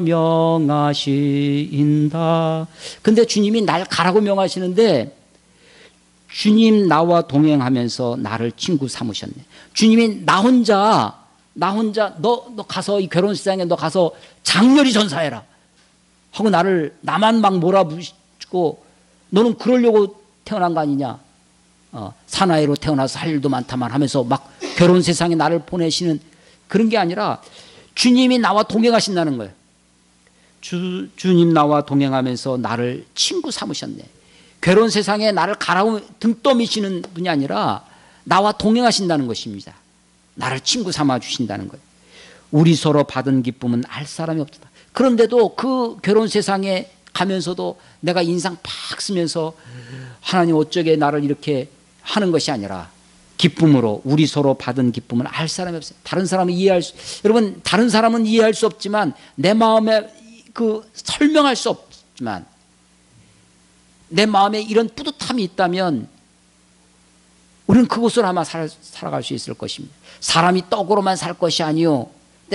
A: 명하신다. 근데 주님이 날 가라고 명하시는데 주님 나와 동행하면서 나를 친구 삼으셨네. 주님이 나 혼자 너 가서 이 괴로운 세상에 너 가서 장렬히 전사해라 하고 나만 막 몰아붙이고 너는 그러려고 태어난 거 아니냐. 사나이로 태어나서 할 일도 많다만 하면서 막 결혼 세상에 나를 보내시는 그런 게 아니라 주님이 나와 동행하신다는 거예요. 주님 나와 동행하면서 나를 친구 삼으셨네. 괴로운 세상에 나를 등 떠미시는 분이 아니라 나와 동행하신다는 것입니다. 나를 친구 삼아 주신다는 거예요. 우리 서로 받은 기쁨은 알 사람이 없다. 그런데도 그 괴로운 세상에 가면서도 내가 인상 팍 쓰면서 하나님 어쩌게 나를 이렇게 하는 것이 아니라 기쁨으로 우리 서로 받은 기쁨은 알 사람이 없어요. 다른 사람은 여러분 다른 사람은 이해할 수 없지만 내 마음에 설명할 수 없지만 내 마음에 이런 뿌듯함이 있다면 우리는 그곳을 아마 살아갈 수 있을 것입니다. 사람이 떡으로만 살 것이 아니요.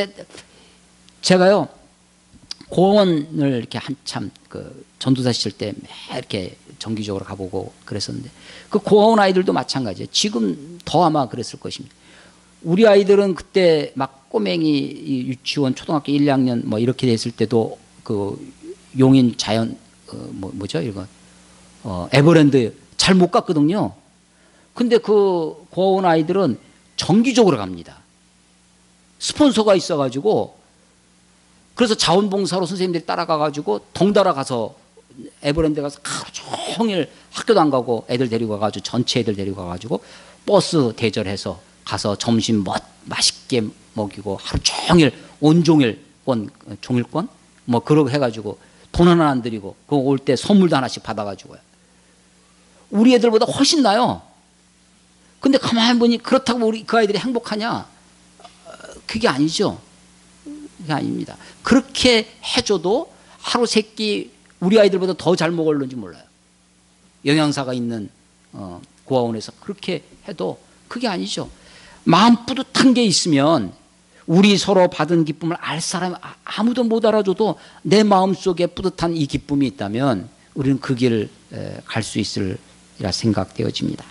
A: 제가요 고원을 이렇게 한참 전도사 시절 때 이렇게 정기적으로 가보고 그랬었는데 그 고아원 아이들도 마찬가지예요. 지금 더 아마 그랬을 것입니다. 우리 아이들은 그때 막 꼬맹이 유치원 초등학교 1, 2학년 뭐 이렇게 됐을 때도 용인 자연 뭐죠 이거 에버랜드 잘 못 갔거든요. 근데 그 고아원 아이들은 정기적으로 갑니다. 스폰서가 있어가지고 그래서 자원봉사로 선생님들이 따라가가지고 덩달아 가서 에버랜드 가서 하루 종일 학교도 안 가고 애들 데리고 가가지고 전체 애들 데리고 가가지고 버스 대절해서 가서 점심 맛있게 먹이고 하루 종일 온종일권 종일권 뭐 그러고 해가지고 돈 하나 안 드리고 그거 올 때 선물도 하나씩 받아가지고요. 우리 애들보다 훨씬 나요. 근데 가만히 보니 그렇다고 우리 그 아이들이 행복하냐? 그게 아니죠. 그게 아닙니다. 그렇게 해줘도 하루 세 끼 우리 아이들보다 더 잘 먹을는지 몰라요. 영양사가 있는 고아원에서 그렇게 해도 그게 아니죠. 마음 뿌듯한 게 있으면 우리 서로 받은 기쁨을 알 사람이 아무도 못 알아줘도 내 마음속에 뿌듯한 이 기쁨이 있다면 우리는 그 길을 갈 수 있으리라 생각되어집니다.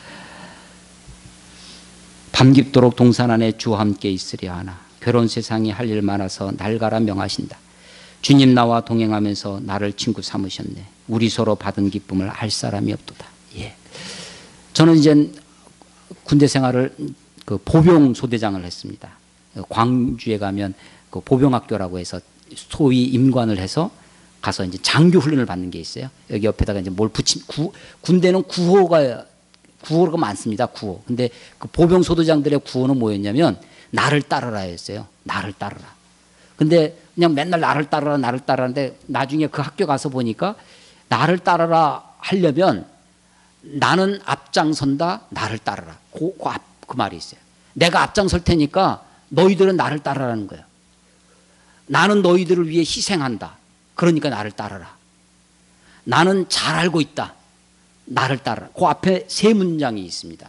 A: 밤깊도록 동산 안에 주와 함께 있으려 하나 괴로운 세상이 할 일 많아서 날가라 명하신다. 주님 나와 동행하면서 나를 친구 삼으셨네. 우리 서로 받은 기쁨을 알 사람이 없도다. 예. 저는 이제 군대 생활을 보병 소대장을 했습니다. 광주에 가면 그 보병학교라고 해서 소위 임관을 해서 가서 이제 장교 훈련을 받는 게 있어요. 여기 옆에다가 이제 뭘 군대는 구호가 많습니다. 구호. 근데 그 보병 소대장들의 구호는 뭐였냐면 나를 따르라였어요. 나를 따르라. 근데 그냥 맨날 나를 따르라는데 나중에 그 학교 가서 보니까 나를 따르라 하려면 나는 앞장선다. 나를 따르라. 그 말이 있어요. 내가 앞장설 테니까 너희들은 나를 따르라는 거예요. 나는 너희들을 위해 희생한다. 그러니까 나를 따르라. 나는 잘 알고 있다. 나를 따르라. 그 앞에 세 문장이 있습니다.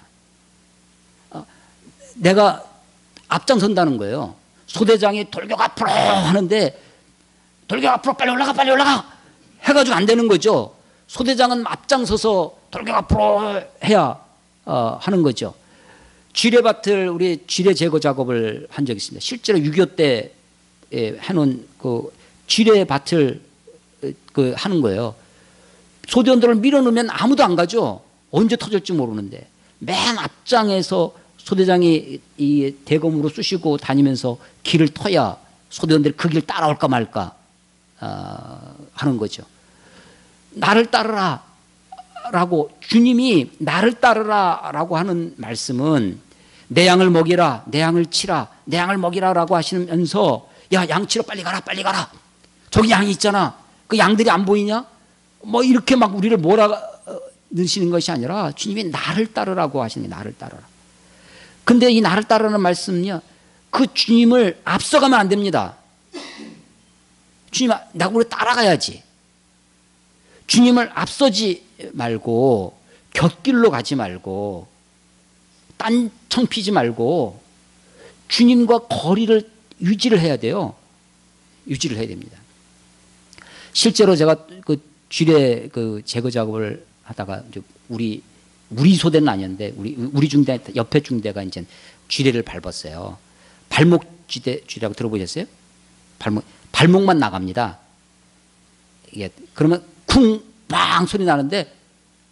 A: 내가 앞장선다는 거예요. 소대장이 돌격 앞으로 하는데 돌격 앞으로 빨리 올라가 해가지고 안 되는 거죠. 소대장은 앞장서서 돌격 앞으로 해야 하는 거죠. 쥐레밭을 우리 쥐레 제거 작업을 한 적이 있습니다. 실제로 6.25 때 해놓은 그 쥐레밭을 하는 거예요. 소대원들을 밀어넣으면 아무도 안 가죠. 언제 터질지 모르는데 맨 앞장에서 소대장이 이 대검으로 쑤시고 다니면서 길을 터야 소대원들이 그 길 따라올까 말까 하는 거죠. 나를 따르라 라고 주님이 나를 따르라 라고 하는 말씀은 내 양을 먹이라, 내 양을 치라, 내 양을 먹이라 라고 하시면서 야, 양 치러 빨리 가라. 저기 양이 있잖아. 그 양들이 안 보이냐? 뭐 이렇게 막 우리를 몰아넣으시는 것이 아니라 주님이 나를 따르라고 하시는 게 나를 따르라. 근데 이 나를 따르는 말씀은요, 그 주님을 앞서가면 안 됩니다. 주님, 내가 우리 따라가야지. 주님을 앞서지 말고, 곁길로 가지 말고, 딴청 피지 말고, 주님과 거리를 유지를 해야 돼요. 유지를 해야 됩니다. 실제로 제가 그 쥐레 그 제거 작업을 하다가 우리 소대는 아니었는데 우리 중대 옆에 중대가 이제 쥐레를 밟았어요. 발목 쥐레라고 들어보셨어요? 발목만 나갑니다. 이게 그러면 쿵 빵 소리 나는데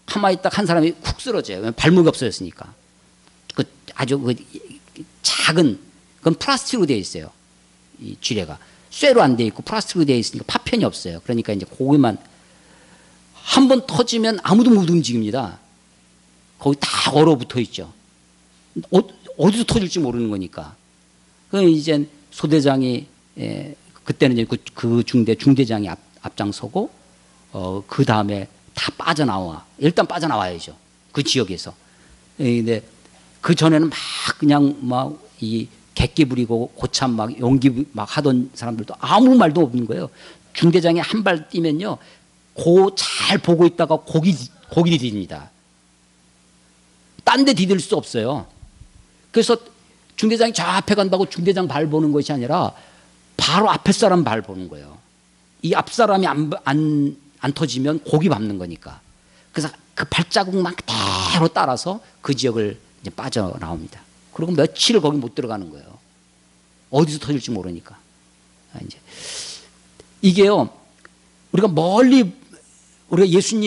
A: 가만히 있다가 한 사람이 쿡 쓰러져요. 발목이 없어졌으니까. 그 아주 그 작은, 그건 플라스틱으로 되어 있어요. 이 쥐레가. 쇠로 안 되어 있고 플라스틱으로 되어 있으니까 파편이 없어요. 그러니까 이제 고기만 한 번 터지면 아무도 못 움직입니다. 거기 다 얼어붙어 있죠. 어디서 터질지 모르는 거니까. 그럼 이제 소대장이, 그때는 이제 그 중대장이 앞장서고, 그 다음에 다 빠져나와. 일단 빠져나와야죠. 그 지역에서. 근데 그 전에는 막 그냥 막 이 객기 부리고 고참 막 용기 막 하던 사람들도 아무 말도 없는 거예요. 중대장이 한 발 뛰면요. 잘 보고 있다가 고기 디딥니다. 딴 데 디딜 수 없어요. 그래서 중대장이 저 앞에 간다고 중대장 발 보는 것이 아니라 바로 앞에 사람 발 보는 거예요. 이 앞 사람이 안 터지면 고기 밟는 거니까. 그래서 그 발자국만 그대로 따라서 그 지역을 이제 빠져나옵니다. 그리고 며칠을 거기 못 들어가는 거예요. 어디서 터질지 모르니까. 이제 이게요. 우리가 멀리 우리가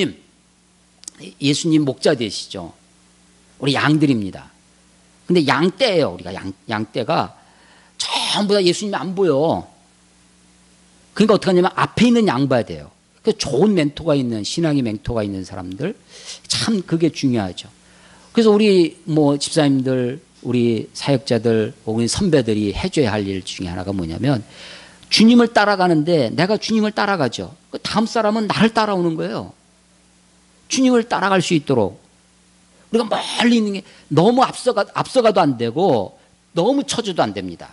A: 예수님 목자 되시죠. 우리 양들입니다. 근데 양떼예요. 우리가 양떼가 전부 다 예수님이 안 보여. 그러니까 어떻게 하냐면 앞에 있는 양 봐야 돼요. 그 좋은 멘토가 있는, 신앙의 멘토가 있는 사람들, 참 그게 중요하죠. 그래서 우리 뭐 집사님들, 우리 사역자들, 혹은 선배들이 해줘야 할 일 중에 하나가 뭐냐면 주님을 따라가는데 내가 주님을 따라가죠. 그 다음 사람은 나를 따라오는 거예요. 주님을 따라갈 수 있도록. 우리가 멀리 있는 게 너무 앞서가도 안 되고 너무 처져도 안 됩니다.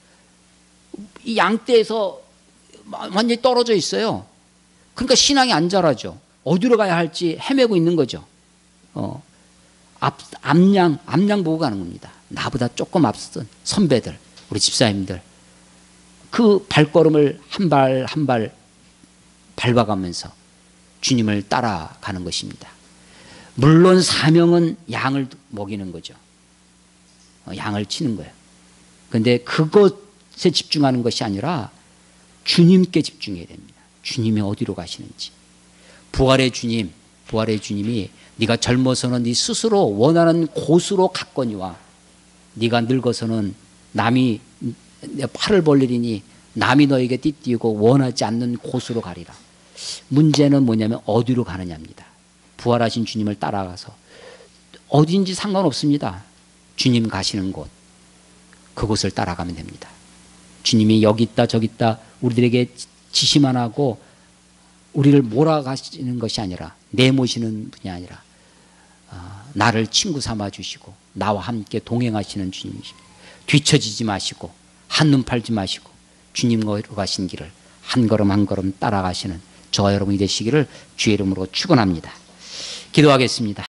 A: 이 양떼에서 완전히 떨어져 있어요. 그러니까 신앙이 안 자라죠. 어디로 가야 할지 헤매고 있는 거죠. 앞양 보고 가는 겁니다. 나보다 조금 앞선 선배들, 우리 집사님들. 그 발걸음을 한 발 한 발 밟아가면서 주님을 따라가는 것입니다. 물론 사명은 양을 먹이는 거죠. 양을 치는 거예요. 그런데 그것에 집중하는 것이 아니라 주님께 집중해야 됩니다. 주님이 어디로 가시는지. 부활의 주님이 네가 젊어서는 네 스스로 원하는 곳으로 갔거니와 네가 늙어서는 남이 팔을 벌리리니 남이 너에게 띠띠고 원하지 않는 곳으로 가리라. 문제는 뭐냐면 어디로 가느냐입니다. 부활하신 주님을 따라가서 어딘지 상관없습니다. 주님 가시는 곳, 그곳을 따라가면 됩니다. 주님이 여기 있다 저기 있다 우리들에게 지시만 하고 우리를 몰아가시는 것이 아니라, 내모시는 분이 아니라 나를 친구 삼아 주시고 나와 함께 동행하시는 주님이십니다. 뒤처지지 마시고 한눈 팔지 마시고 주님과 가신 길을 한 걸음 한 걸음 따라가시는 저와 여러분이 되시기를 주의 이름으로 축원합니다. 기도하겠습니다.